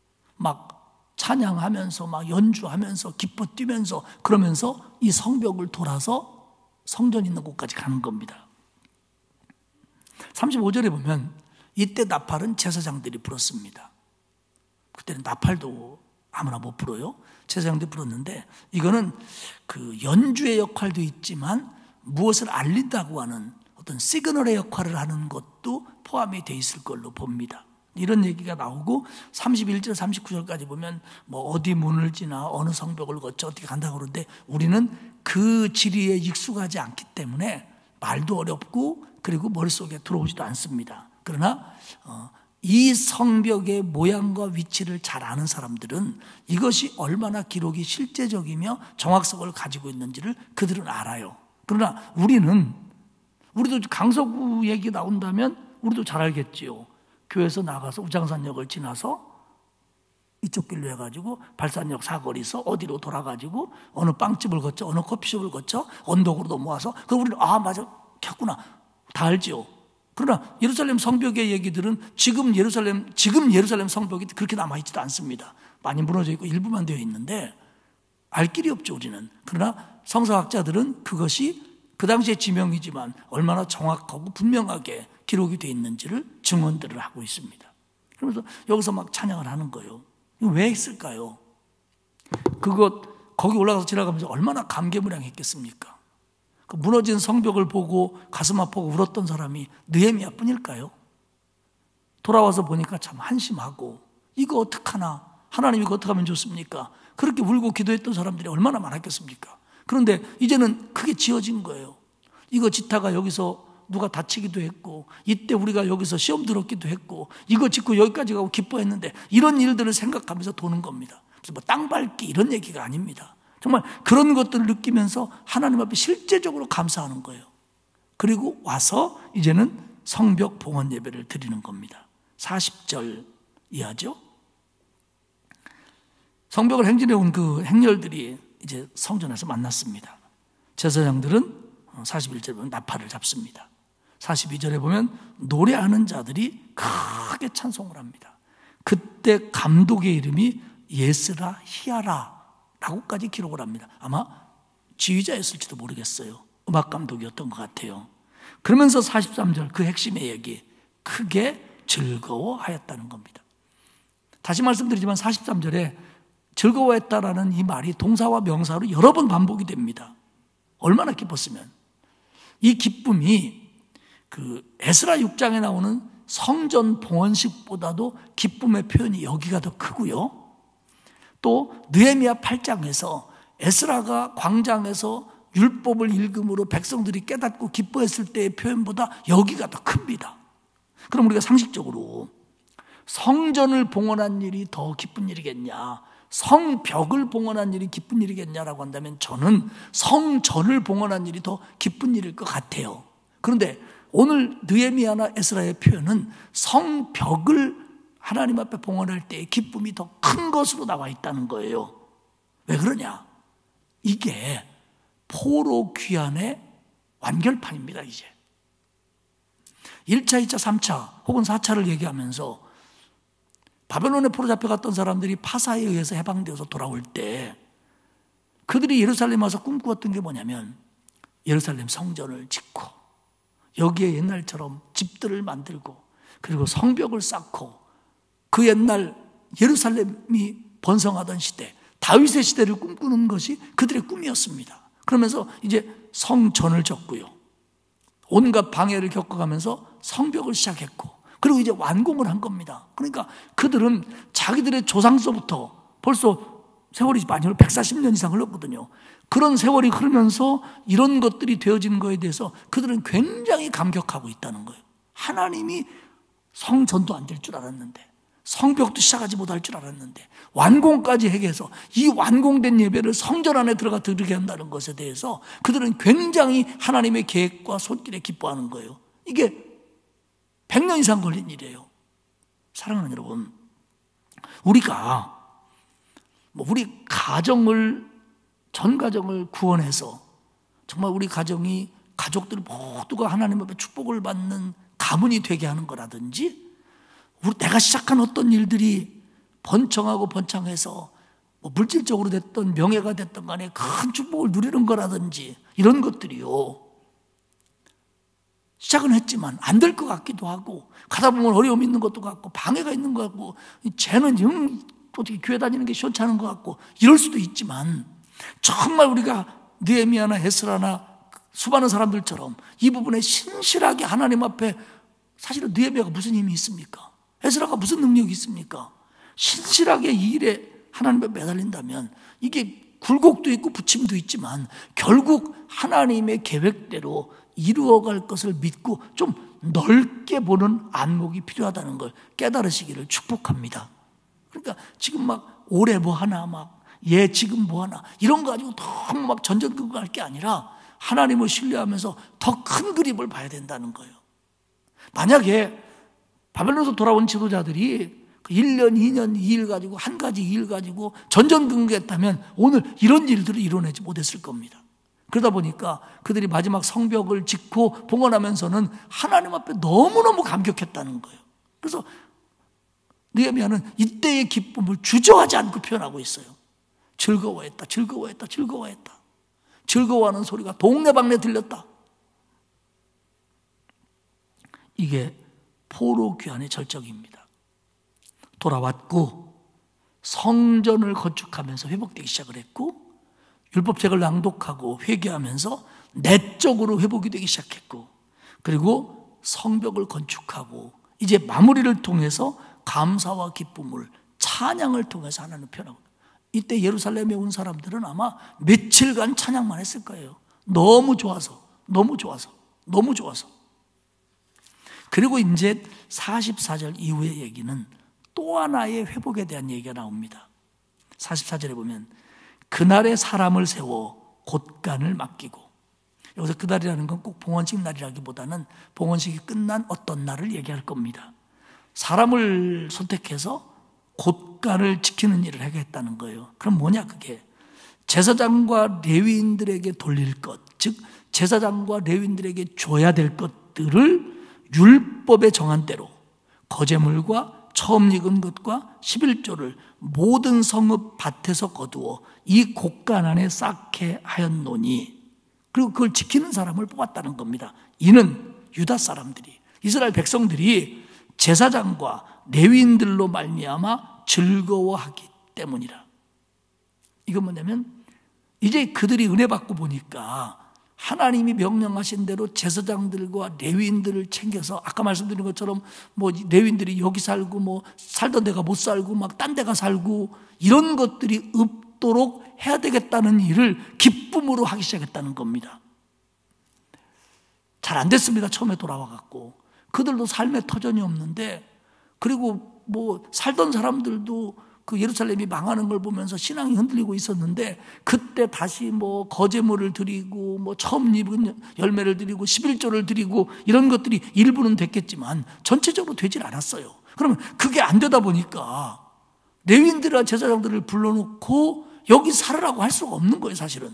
막 찬양하면서 막 연주하면서 기뻐 뛰면서 그러면서 이 성벽을 돌아서 성전 있는 곳까지 가는 겁니다. 삼십오 절에 보면 이때 나팔은 제사장들이 불었습니다. 그때는 나팔도 아무나 못 불어요. 제사장들이 불었는데 이거는 그 연주의 역할도 있지만 무엇을 알린다고 하는 어떤 시그널의 역할을 하는 것도 포함이 돼 있을 걸로 봅니다. 이런 얘기가 나오고 삼십일 절 삼십구 절까지 보면 뭐 어디 문을 지나 어느 성벽을 거쳐 어떻게 간다고 그러는데 우리는 그 지리에 익숙하지 않기 때문에 말도 어렵고 그리고 머릿속에 들어오지도 않습니다. 그러나 어, 이 성벽의 모양과 위치를 잘 아는 사람들은 이것이 얼마나 기록이 실제적이며 정확성을 가지고 있는지를 그들은 알아요. 그러나 우리는 우리도 강서구 얘기 나온다면 우리도 잘 알겠지요. 교회에서 나가서 우장산역을 지나서 이쪽 길로 해가지고 발산역 사거리에서 어디로 돌아가지고 어느 빵집을 거쳐 어느 커피숍을 거쳐 언덕으로 넘어와서 그 우리는 아 맞아 켰구나 다 알지요. 그러나 예루살렘 성벽의 얘기들은 지금 예루살렘 지금 예루살렘 성벽이 그렇게 남아있지도 않습니다. 많이 무너져 있고 일부만 되어 있는데 알 길이 없죠 우리는. 그러나 성서학자들은 그것이 그 당시의 지명이지만 얼마나 정확하고 분명하게 기록이 되어 있는지를 증언들을 하고 있습니다. 그러면서 여기서 막 찬양을 하는 거예요. 이거 왜 했을까요? 그것 거기 올라가서 지나가면서 얼마나 감개무량했겠습니까? 그 무너진 성벽을 보고 가슴 아프고 울었던 사람이 느헤미야 뿐일까요? 돌아와서 보니까 참 한심하고 이거 어떡하나 하나님 이거 어떻게 하면 좋습니까? 그렇게 울고 기도했던 사람들이 얼마나 많았겠습니까? 그런데 이제는 그게 지어진 거예요. 이거 짓다가 여기서 누가 다치기도 했고 이때 우리가 여기서 시험 들었기도 했고 이거 짓고 여기까지 가고 기뻐했는데 이런 일들을 생각하면서 도는 겁니다. 그래서 뭐 땅 밟기 이런 얘기가 아닙니다. 정말 그런 것들을 느끼면서 하나님 앞에 실제적으로 감사하는 거예요. 그리고 와서 이제는 성벽 봉헌 예배를 드리는 겁니다. 사십 절 이하죠. 성벽을 행진해 온 그 행렬들이 이제 성전에서 만났습니다. 제사장들은 사십일 절에 보면 나팔을 잡습니다. 사십이 절에 보면 노래하는 자들이 크게 찬송을 합니다. 그때 감독의 이름이 예스라 히야라 라고까지 기록을 합니다. 아마 지휘자였을지도 모르겠어요. 음악 감독이었던 것 같아요. 그러면서 사십삼 절 그 핵심의 얘기, 크게 즐거워하였다는 겁니다. 다시 말씀드리지만 사십삼 절에 즐거워했다라는 이 말이 동사와 명사로 여러 번 반복이 됩니다. 얼마나 기뻤으면. 이 기쁨이 그 에스라 육 장에 나오는 성전 봉헌식보다도 기쁨의 표현이 여기가 더 크고요. 또 느헤미야 팔 장에서 에스라가 광장에서 율법을 읽음으로 백성들이 깨닫고 기뻐했을 때의 표현보다 여기가 더 큽니다. 그럼 우리가 상식적으로 성전을 봉헌한 일이 더 기쁜 일이겠냐, 성벽을 봉헌한 일이 기쁜 일이겠냐라고 한다면 저는 성전을 봉헌한 일이 더 기쁜 일일 것 같아요. 그런데 오늘 느헤미야나 에스라의 표현은 성벽을 하나님 앞에 봉헌할 때의 기쁨이 더 큰 것으로 나와 있다는 거예요. 왜 그러냐? 이게 포로 귀환의 완결판입니다. 이제 일 차, 이 차, 삼 차 혹은 사 차를 얘기하면서 바벨론에 포로 잡혀갔던 사람들이 파사에 의해서 해방되어서 돌아올 때 그들이 예루살렘 와서 꿈꾸었던 게 뭐냐면 예루살렘 성전을 짓고 여기에 옛날처럼 집들을 만들고 그리고 성벽을 쌓고 그 옛날 예루살렘이 번성하던 시대, 다윗의 시대를 꿈꾸는 것이 그들의 꿈이었습니다. 그러면서 이제 성전을 졌고요, 온갖 방해를 겪어가면서 성벽을 시작했고, 그리고 이제 완공을 한 겁니다. 그러니까 그들은 자기들의 조상서부터 벌써 세월이 많이 흘러 백사십 년 이상 흘렀거든요. 그런 세월이 흐르면서 이런 것들이 되어진 거에 대해서 그들은 굉장히 감격하고 있다는 거예요. 하나님이 성전도 안 될 줄 알았는데, 성벽도 시작하지 못할 줄 알았는데 완공까지 해서 이 완공된 예배를 성전 안에 들어가 드리게 한다는 것에 대해서 그들은 굉장히 하나님의 계획과 손길에 기뻐하는 거예요. 이게 백 년 이상 걸린 일이에요. 사랑하는 여러분, 우리가 우리 가정을, 전 가정을 구원해서 정말 우리 가정이, 가족들 모두가 하나님 앞에 축복을 받는 가문이 되게 하는 거라든지, 우리 내가 시작한 어떤 일들이 번창하고 번창해서 뭐 물질적으로 됐던 명예가 됐던 간에 큰 축복을 누리는 거라든지, 이런 것들이요, 시작은 했지만 안 될 것 같기도 하고, 가다 보면 어려움이 있는 것도 같고, 방해가 있는 것 같고, 쟤는 영 어떻게 교회 다니는 게 시원찮은 것 같고, 이럴 수도 있지만 정말 우리가 느헤미야나 에스라나 수많은 사람들처럼 이 부분에 신실하게 하나님 앞에, 사실은 느헤미야가 무슨 힘이 있습니까? 에스라가 무슨 능력이 있습니까? 신실하게 이 일에 하나님에 매달린다면 이게 굴곡도 있고 부침도 있지만 결국 하나님의 계획대로 이루어갈 것을 믿고 좀 넓게 보는 안목이 필요하다는 걸 깨달으시기를 축복합니다. 그러니까 지금 막 올해 뭐 하나, 막 얘 지금 뭐 하나, 이런 거 가지고 너무 막 전전긍긍할 게 아니라 하나님을 신뢰하면서 더 큰 그림을 봐야 된다는 거예요. 만약에 바벨론에서 돌아온 지도자들이 일 년, 이 년 이 일 가지고, 한 가지 일 가지고 전전긍긍했다면 오늘 이런 일들을 이뤄내지 못했을 겁니다. 그러다 보니까 그들이 마지막 성벽을 짓고 봉헌하면서는 하나님 앞에 너무너무 감격했다는 거예요. 그래서 느헤미야는 이때의 기쁨을 주저하지 않고 표현하고 있어요. 즐거워했다, 즐거워했다, 즐거워했다. 즐거워하는 소리가 동네방네 들렸다. 이게 포로 귀환의 절정입니다. 돌아왔고 성전을 건축하면서 회복되기 시작을 했고, 율법책을 낭독하고 회개하면서 내적으로 회복이 되기 시작했고, 그리고 성벽을 건축하고 이제 마무리를 통해서 감사와 기쁨을, 찬양을 통해서 하나님을 표현하고, 이때 예루살렘에 온 사람들은 아마 며칠간 찬양만 했을 거예요. 너무 좋아서, 너무 좋아서, 너무 좋아서. 그리고 이제 사십사 절 이후의 얘기는 또 하나의 회복에 대한 얘기가 나옵니다. 사십사 절에 보면 그날에 사람을 세워 곳간을 맡기고, 여기서 그날이라는 건 꼭 봉헌식 날이라기보다는 봉헌식이 끝난 어떤 날을 얘기할 겁니다. 사람을 선택해서 곳간을 지키는 일을 하겠다는 거예요. 그럼 뭐냐 그게? 제사장과 레위인들에게 돌릴 것, 즉 제사장과 레위인들에게 줘야 될 것들을 율법에 정한 대로 거제물과 처음 익은 것과 십일조를 모든 성읍 밭에서 거두어 이 곡간 안에 쌓게 하였노니, 그리고 그걸 지키는 사람을 뽑았다는 겁니다. 이는 유다 사람들이, 이스라엘 백성들이 제사장과 레위인들로 말미암아 즐거워하기 때문이라. 이건 뭐냐면 이제 그들이 은혜 받고 보니까 하나님이 명령하신 대로 제사장들과 레위인들을 챙겨서, 아까 말씀드린 것처럼 뭐 레위인들이 여기 살고 뭐 살던 데가 못 살고 막 딴 데가 살고 이런 것들이 없도록 해야 되겠다는 일을 기쁨으로 하기 시작했다는 겁니다. 잘 안 됐습니다. 처음에 돌아와 갖고 그들도 삶에 터전이 없는데, 그리고 뭐 살던 사람들도 그 예루살렘이 망하는 걸 보면서 신앙이 흔들리고 있었는데, 그때 다시 뭐 거제물을 드리고 뭐 처음 입은 열매를 드리고 십일조를 드리고 이런 것들이 일부는 됐겠지만 전체적으로 되질 않았어요. 그러면 그게 안 되다 보니까 레위인들과 제사장들을 불러놓고 여기 살으라고 할 수가 없는 거예요, 사실은.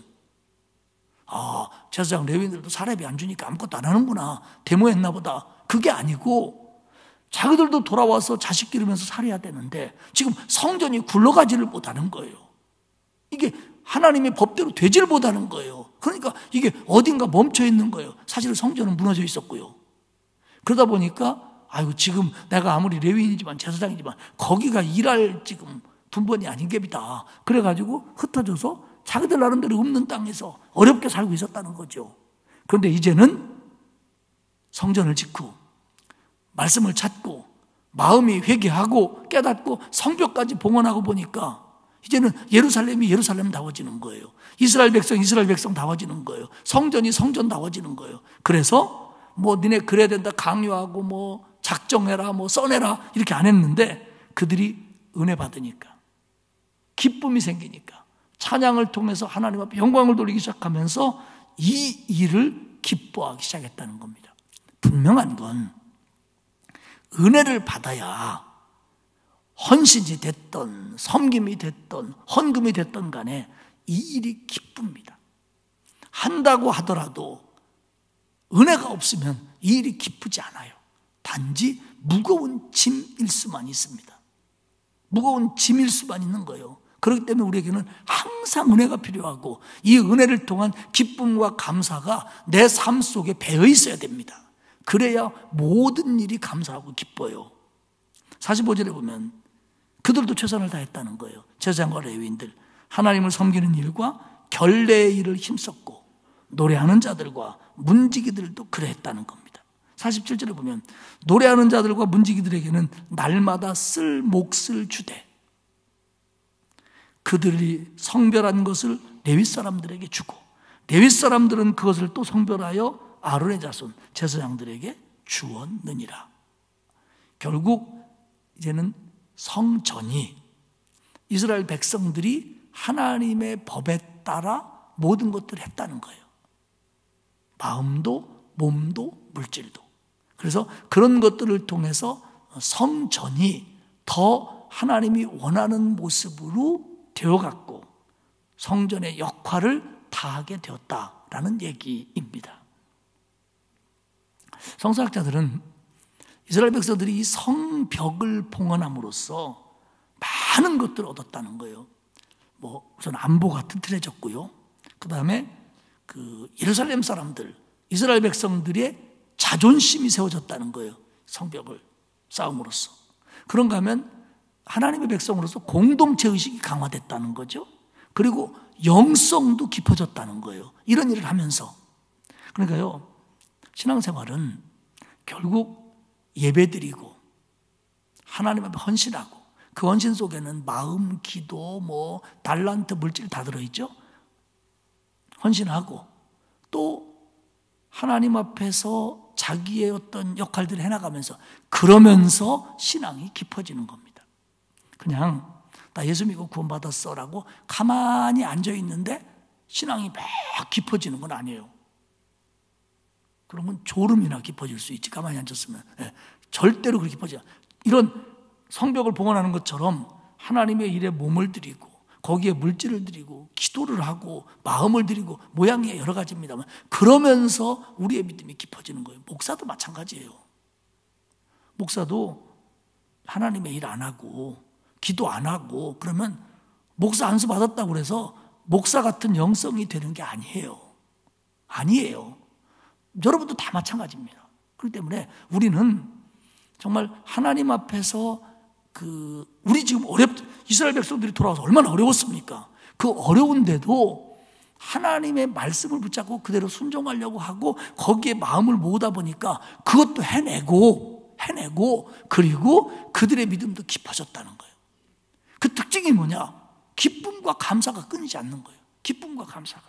아, 제사장 레위인들도 사례비 안 주니까 아무것도 안 하는구나, 데모했나 보다. 그게 아니고 자기들도 돌아와서 자식 기르면서 살아야 되는데 지금 성전이 굴러가지를 못하는 거예요. 이게 하나님의 법대로 되지를 못하는 거예요. 그러니까 이게 어딘가 멈춰 있는 거예요. 사실 성전은 무너져 있었고요. 그러다 보니까 아이고, 지금 내가 아무리 레위인이지만 제사장이지만 거기가 일할 지금 분번이 아닌 갭이다. 그래가지고 흩어져서 자기들 나름대로 없는 땅에서 어렵게 살고 있었다는 거죠. 그런데 이제는 성전을 짓고 말씀을 찾고 마음이 회개하고 깨닫고 성벽까지 봉헌하고 보니까 이제는 예루살렘이 예루살렘다워지는 거예요. 이스라엘 백성 이스라엘 백성다워지는 거예요. 성전이 성전다워지는 거예요. 그래서 뭐 니네 그래야 된다 강요하고 뭐 작정해라 뭐 써내라 이렇게 안 했는데, 그들이 은혜 받으니까 기쁨이 생기니까 찬양을 통해서 하나님 앞에 영광을 돌리기 시작하면서 이 일을 기뻐하기 시작했다는 겁니다. 분명한 건 은혜를 받아야 헌신이 됐던 섬김이 됐던 헌금이 됐던 간에 이 일이 기쁩니다. 한다고 하더라도 은혜가 없으면 이 일이 기쁘지 않아요. 단지 무거운 짐일 수만 있습니다. 무거운 짐일 수만 있는 거예요. 그렇기 때문에 우리에게는 항상 은혜가 필요하고 이 은혜를 통한 기쁨과 감사가 내 삶 속에 배어 있어야 됩니다. 그래야 모든 일이 감사하고 기뻐요. 사십오 절에 보면 그들도 최선을 다했다는 거예요. 제사장과 레위인들, 하나님을 섬기는 일과 결례의 일을 힘썼고 노래하는 자들과 문지기들도 그래했다는 겁니다. 사십칠 절에 보면 노래하는 자들과 문지기들에게는 날마다 쓸 몫을 주되 그들이 성별한 것을 레위 사람들에게 주고 레위 사람들은 그것을 또 성별하여 아론의 자손 제사장들에게 주었느니라. 결국 이제는 성전이 이스라엘 백성들이 하나님의 법에 따라 모든 것들을 했다는 거예요. 마음도 몸도 물질도. 그래서 그런 것들을 통해서 성전이 더 하나님이 원하는 모습으로 되어갔고 성전의 역할을 다하게 되었다라는 얘기입니다. 성서학자들은 이스라엘 백성들이 이 성벽을 봉헌함으로써 많은 것들을 얻었다는 거예요. 뭐 우선 안보가 튼튼해졌고요. 그 다음에 그 예루살렘 사람들, 이스라엘 백성들의 자존심이 세워졌다는 거예요. 성벽을 쌓음으로써. 그런가 하면 하나님의 백성으로서 공동체 의식이 강화됐다는 거죠. 그리고 영성도 깊어졌다는 거예요. 이런 일을 하면서. 그러니까요, 신앙생활은 결국 예배드리고 하나님 앞에 헌신하고 그 헌신 속에는 마음, 기도, 뭐 달란트, 물질 다 들어있죠. 헌신하고 또 하나님 앞에서 자기의 어떤 역할들을 해나가면서 그러면서 신앙이 깊어지는 겁니다. 그냥 나 예수 믿고 구원받았어 라고 가만히 앉아있는데 신앙이 막 깊어지는 건 아니에요. 그러면 졸음이나 깊어질 수 있지, 가만히 앉았으면. 네, 절대로 그렇게 깊어지지 않아요. 이런 성벽을 봉헌하는 것처럼 하나님의 일에 몸을 드리고 거기에 물질을 드리고 기도를 하고 마음을 드리고 모양이 여러 가지입니다만 그러면서 우리의 믿음이 깊어지는 거예요. 목사도 마찬가지예요. 목사도 하나님의 일 안 하고 기도 안 하고 그러면 목사 안수 받았다고 그래서 목사 같은 영성이 되는 게 아니에요. 아니에요. 여러분도 다 마찬가지입니다. 그렇기 때문에 우리는 정말 하나님 앞에서 그 우리 지금 어렵 이스라엘 백성들이 돌아와서 얼마나 어려웠습니까? 그 어려운데도 하나님의 말씀을 붙잡고 그대로 순종하려고 하고 거기에 마음을 모으다 보니까 그것도 해내고 해내고 그리고 그들의 믿음도 깊어졌다는 거예요. 그 특징이 뭐냐? 기쁨과 감사가 끊이지 않는 거예요. 기쁨과 감사가.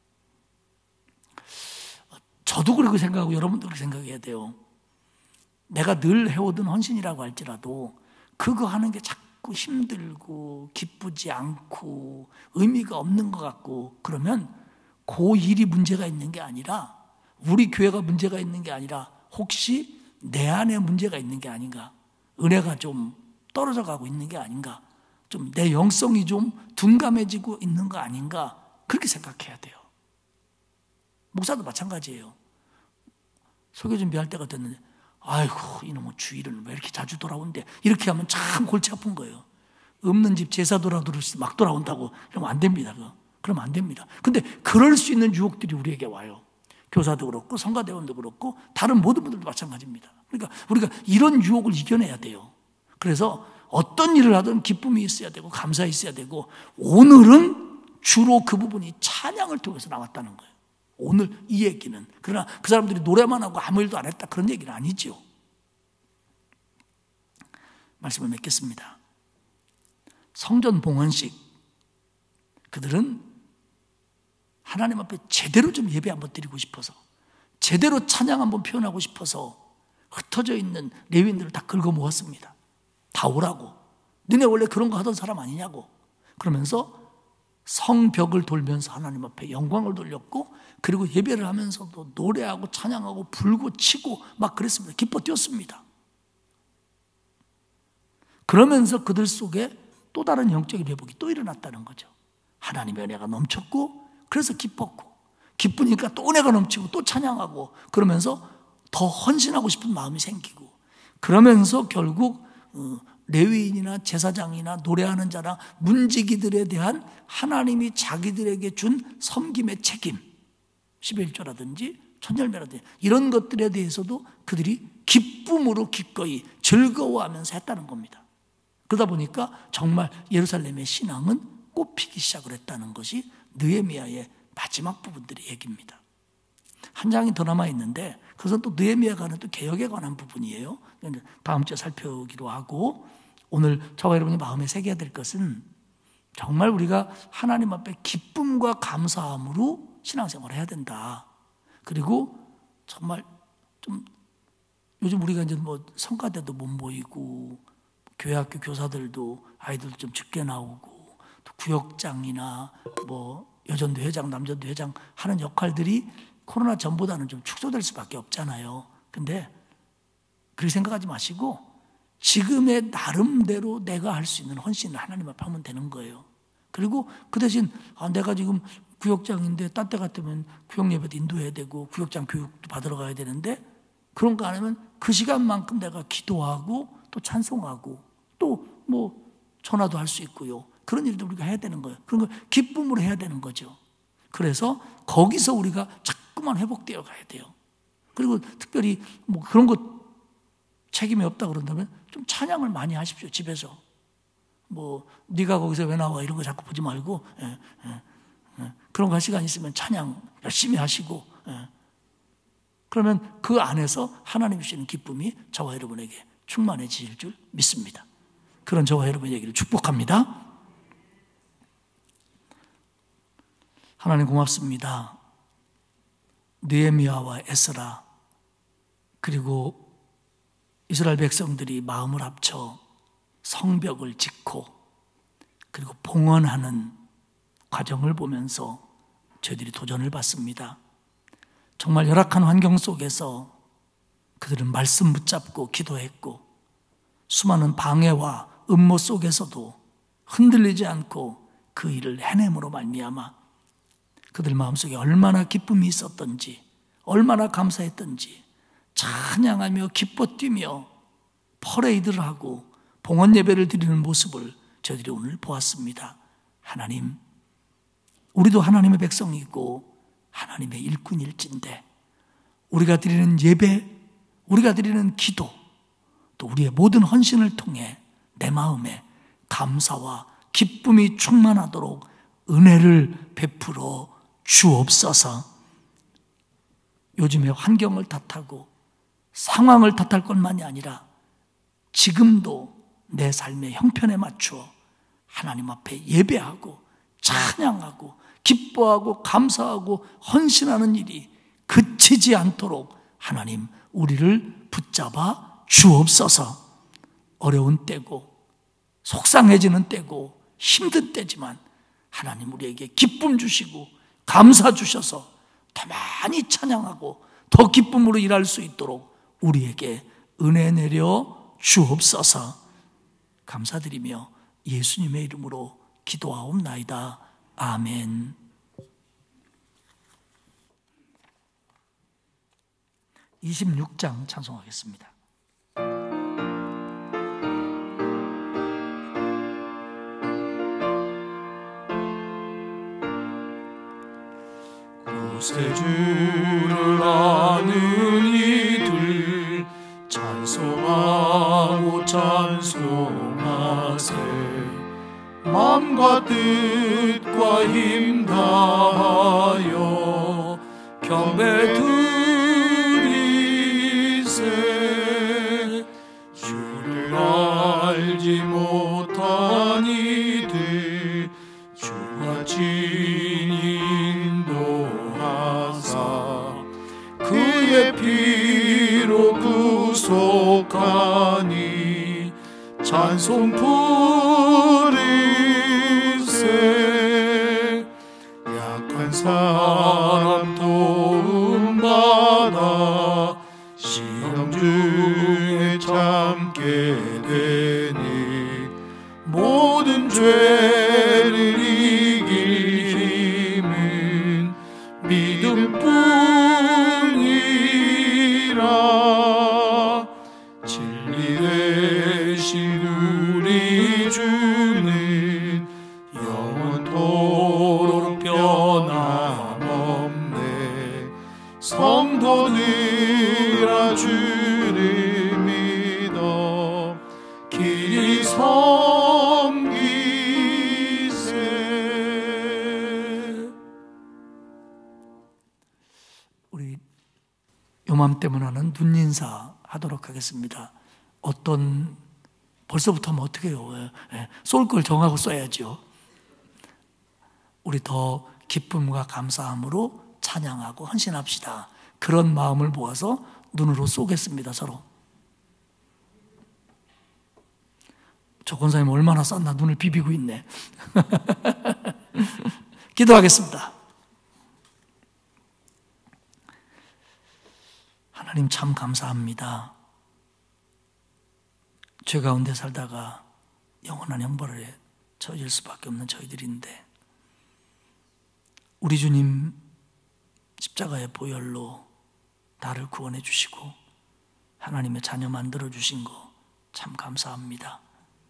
저도 그렇게 생각하고 여러분도 그렇게 생각해야 돼요. 내가 늘 해오던 헌신이라고 할지라도 그거 하는 게 자꾸 힘들고 기쁘지 않고 의미가 없는 것 같고 그러면 그 일이 문제가 있는 게 아니라 우리 교회가 문제가 있는 게 아니라 혹시 내 안에 문제가 있는 게 아닌가, 은혜가 좀 떨어져 가고 있는 게 아닌가, 좀 내 영성이 좀 둔감해지고 있는 거 아닌가, 그렇게 생각해야 돼요. 목사도 마찬가지예요. 설교 준비할 때가 됐는데 아이고 이놈의 주일은 왜 이렇게 자주 돌아온대, 이렇게 하면 참 골치 아픈 거예요. 없는 집 제사 돌아들듯이 막 돌아온다고 그러면 안 됩니다. 그거. 그러면 안 됩니다. 근데 그럴 수 있는 유혹들이 우리에게 와요. 교사도 그렇고 성가대원도 그렇고 다른 모든 분들도 마찬가지입니다. 그러니까 우리가 이런 유혹을 이겨내야 돼요. 그래서 어떤 일을 하든 기쁨이 있어야 되고 감사 있어야 되고, 오늘은 주로 그 부분이 찬양을 통해서 나왔다는 거예요. 오늘 이 얘기는. 그러나 그 사람들이 노래만 하고 아무 일도 안 했다, 그런 얘기는 아니죠. 말씀을 맺겠습니다. 성전 봉헌식, 그들은 하나님 앞에 제대로 좀 예배 한번 드리고 싶어서, 제대로 찬양 한번 표현하고 싶어서 흩어져 있는 레위인들을 다 긁어 모았습니다. 다 오라고. 너네 원래 그런 거 하던 사람 아니냐고. 그러면서 성벽을 돌면서 하나님 앞에 영광을 돌렸고, 그리고 예배를 하면서도 노래하고 찬양하고 불고 치고 막 그랬습니다. 기뻐 뛰었습니다. 그러면서 그들 속에 또 다른 영적인 회복이 또 일어났다는 거죠. 하나님의 은혜가 넘쳤고, 그래서 기뻤고, 기쁘니까 또 은혜가 넘치고 또 찬양하고, 그러면서 더 헌신하고 싶은 마음이 생기고, 그러면서 결국 레위인이나 제사장이나 노래하는 자나 문지기들에 대한 하나님이 자기들에게 준 섬김의 책임, 십일조라든지 천열매라든지 이런 것들에 대해서도 그들이 기쁨으로 기꺼이 즐거워하면서 했다는 겁니다. 그러다 보니까 정말 예루살렘의 신앙은 꽃피기 시작을 했다는 것이 느헤미야의 마지막 부분들의 얘기입니다. 한 장이 더 남아 있는데 그것은 또 느헤미야가 하는 또 개혁에 관한 부분이에요. 다음 주에 살펴보기로 하고, 오늘 저와 여러분이 마음에 새겨야 될 것은 정말 우리가 하나님 앞에 기쁨과 감사함으로 신앙생활을 해야 된다. 그리고 정말 좀 요즘 우리가 이제 뭐 성가대도 못 모이고 교회 학교 교사들도 아이들도 좀 적게 나오고 또 구역장이나 뭐 여전도 회장, 남전도 회장 하는 역할들이 코로나 전보다는 좀 축소될 수밖에 없잖아요. 근데 그렇게 생각하지 마시고 지금의 나름대로 내가 할 수 있는 헌신을 하나님 앞에 하면 되는 거예요. 그리고 그 대신 아, 내가 지금 구역장인데 딴 때 같으면 구역 예배도 인도해야 되고 구역장 교육도 받으러 가야 되는데 그런 거 안 하면 그 시간만큼 내가 기도하고 또 찬송하고 또 뭐 전화도 할 수 있고요. 그런 일도 우리가 해야 되는 거예요. 그런 걸 기쁨으로 해야 되는 거죠. 그래서 거기서 우리가 자꾸만 회복되어 가야 돼요. 그리고 특별히 뭐 그런 것 책임이 없다 그런다면 좀 찬양을 많이 하십시오. 집에서. 뭐 네가 거기서 왜 나와 이런 거 자꾸 보지 말고 예, 예, 예. 그런 거 할 시간 있으면 찬양 열심히 하시고, 예. 그러면 그 안에서 하나님 주시는 기쁨이 저와 여러분에게 충만해질 줄 믿습니다. 그런 저와 여러분의 얘기를 축복합니다. 하나님 고맙습니다. 느헤미야와 에스라 그리고 이스라엘 백성들이 마음을 합쳐 성벽을 짓고 그리고 봉헌하는 과정을 보면서 저희들이 도전을 받습니다. 정말 열악한 환경 속에서 그들은 말씀 붙잡고 기도했고 수많은 방해와 음모 속에서도 흔들리지 않고 그 일을 해냄으로 말미암아 그들 마음속에 얼마나 기쁨이 있었던지, 얼마나 감사했던지 찬양하며 기뻐 뛰며 퍼레이드를 하고 봉헌 예배를 드리는 모습을 저희들이 오늘 보았습니다. 하나님, 우리도 하나님의 백성이고 하나님의 일꾼일진데 우리가 드리는 예배, 우리가 드리는 기도, 또 우리의 모든 헌신을 통해 내 마음에 감사와 기쁨이 충만하도록 은혜를 베풀어 주옵소서. 요즘의 환경을 탓하고 상황을 탓할 것만이 아니라 지금도 내 삶의 형편에 맞추어 하나님 앞에 예배하고 찬양하고 기뻐하고 감사하고 헌신하는 일이 그치지 않도록 하나님 우리를 붙잡아 주옵소서. 어려운 때고 속상해지는 때고 힘든 때지만 하나님 우리에게 기쁨 주시고 감사 주셔서 더 많이 찬양하고 더 기쁨으로 일할 수 있도록 우리에게 은혜 내려 주옵소서. 감사드리며 예수님의 이름으로 기도하옵나이다. 아멘. 이십육 장 찬송하겠습니다. 구세주를 아는 이들 찬송하고 찬송하세. 마음과 뜻과 힘 다하여 경배 드리세. 주를 알지 못한 이들 주가 친히 인도하사 그의 피로 구속하니 찬송 부르세. 약한 사람 도움받아 시험 중에 참게 되니 모든 죄를 이길 힘은 믿음뿐이라. 진리 되신 우리 주는 영원토록 변함없네. 성도들아 주를 믿어 길이 섬기세. 우리 요맘때만 하는 눈인사 하도록 하겠습니다. 어떤 벌써부터 하면 어떻게 해요? 쏠 걸 정하고 써야죠. 우리 더 기쁨과 감사함으로 찬양하고 헌신합시다. 그런 마음을 모아서 눈으로 쏘겠습니다. 서로. 저 권사님 얼마나 쌌나 눈을 비비고 있네. 기도하겠습니다. 하나님 참 감사합니다. 죄 가운데 살다가 영원한 형벌에 처해질 수밖에 없는 저희들인데 우리 주님 십자가의 보혈로 나를 구원해 주시고 하나님의 자녀 만들어 주신 거 참 감사합니다.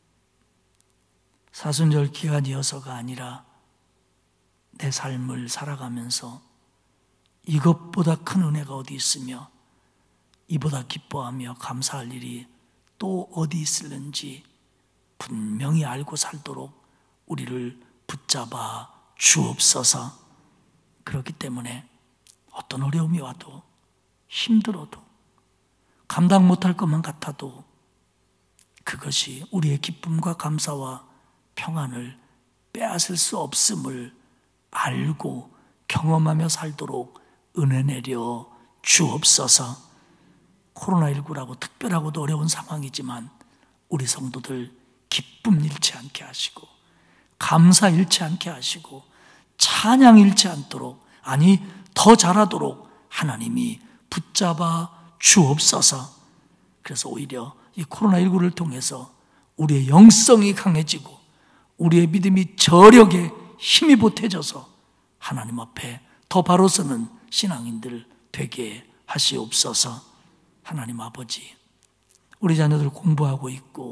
사순절 기간이어서가 아니라 내 삶을 살아가면서 이것보다 큰 은혜가 어디 있으며 이보다 기뻐하며 감사할 일이 또 어디 있을는지 분명히 알고 살도록 우리를 붙잡아 주옵소서. 그렇기 때문에 어떤 어려움이 와도 힘들어도 감당 못할 것만 같아도 그것이 우리의 기쁨과 감사와 평안을 빼앗을 수 없음을 알고 경험하며 살도록 은혜 내려 주옵소서. 코로나십구라고 특별하고도 어려운 상황이지만 우리 성도들 기쁨 잃지 않게 하시고 감사 잃지 않게 하시고 찬양 잃지 않도록, 아니 더 잘하도록 하나님이 붙잡아 주옵소서. 그래서 오히려 이 코로나십구를 통해서 우리의 영성이 강해지고 우리의 믿음이 저력에 힘이 보태져서 하나님 앞에 더 바로 서는 신앙인들 되게 하시옵소서. 하나님 아버지, 우리 자녀들 공부하고 있고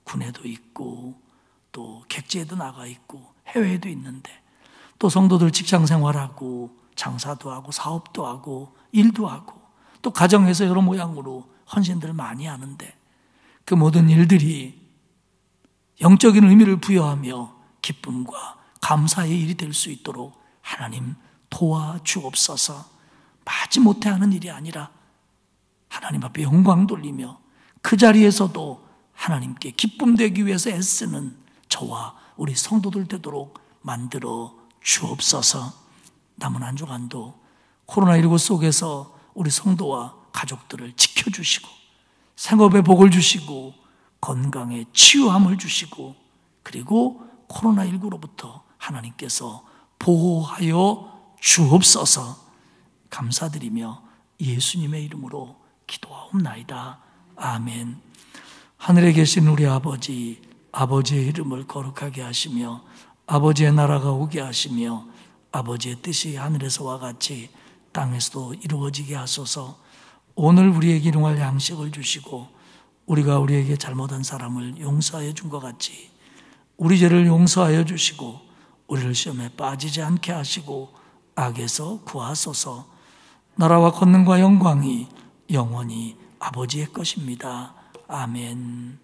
군에도 있고 또 객지에도 나가 있고 해외에도 있는데, 또 성도들 직장 생활하고 장사도 하고 사업도 하고 일도 하고 또 가정에서 여러 모양으로 헌신들을 많이 하는데, 그 모든 일들이 영적인 의미를 부여하며 기쁨과 감사의 일이 될 수 있도록 하나님 도와주옵소서. 마지못해 하는 일이 아니라 하나님 앞에 영광 돌리며 그 자리에서도 하나님께 기쁨 되기 위해서 애쓰는 저와 우리 성도들 되도록 만들어 주옵소서. 남은 한 주간도 코로나십구 속에서 우리 성도와 가족들을 지켜주시고 생업에 복을 주시고 건강에 치유함을 주시고, 그리고 코로나십구로부터 하나님께서 보호하여 주옵소서. 감사드리며 예수님의 이름으로 기도하옵나이다. 아멘. 하늘에 계신 우리 아버지, 아버지의 이름을 거룩하게 하시며 아버지의 나라가 오게 하시며 아버지의 뜻이 하늘에서와 같이 땅에서도 이루어지게 하소서. 오늘 우리에게 일용할 양식을 주시고 우리가 우리에게 잘못한 사람을 용서하여 준 것 같이 우리 죄를 용서하여 주시고 우리를 시험에 빠지지 않게 하시고 악에서 구하소서. 나라와 권능과 영광이 영원히 아버지의 것입니다. 아멘.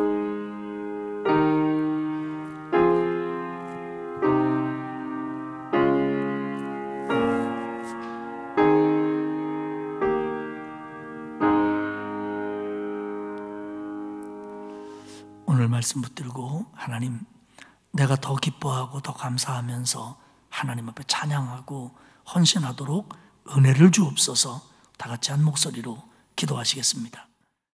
오늘 말씀 붙들고 하나님, 내가 더 기뻐하고 더 감사하면서 하나님 앞에 찬양하고 헌신하도록 은혜를 주옵소서. 다 같이 한 목소리로 기도하시겠습니다.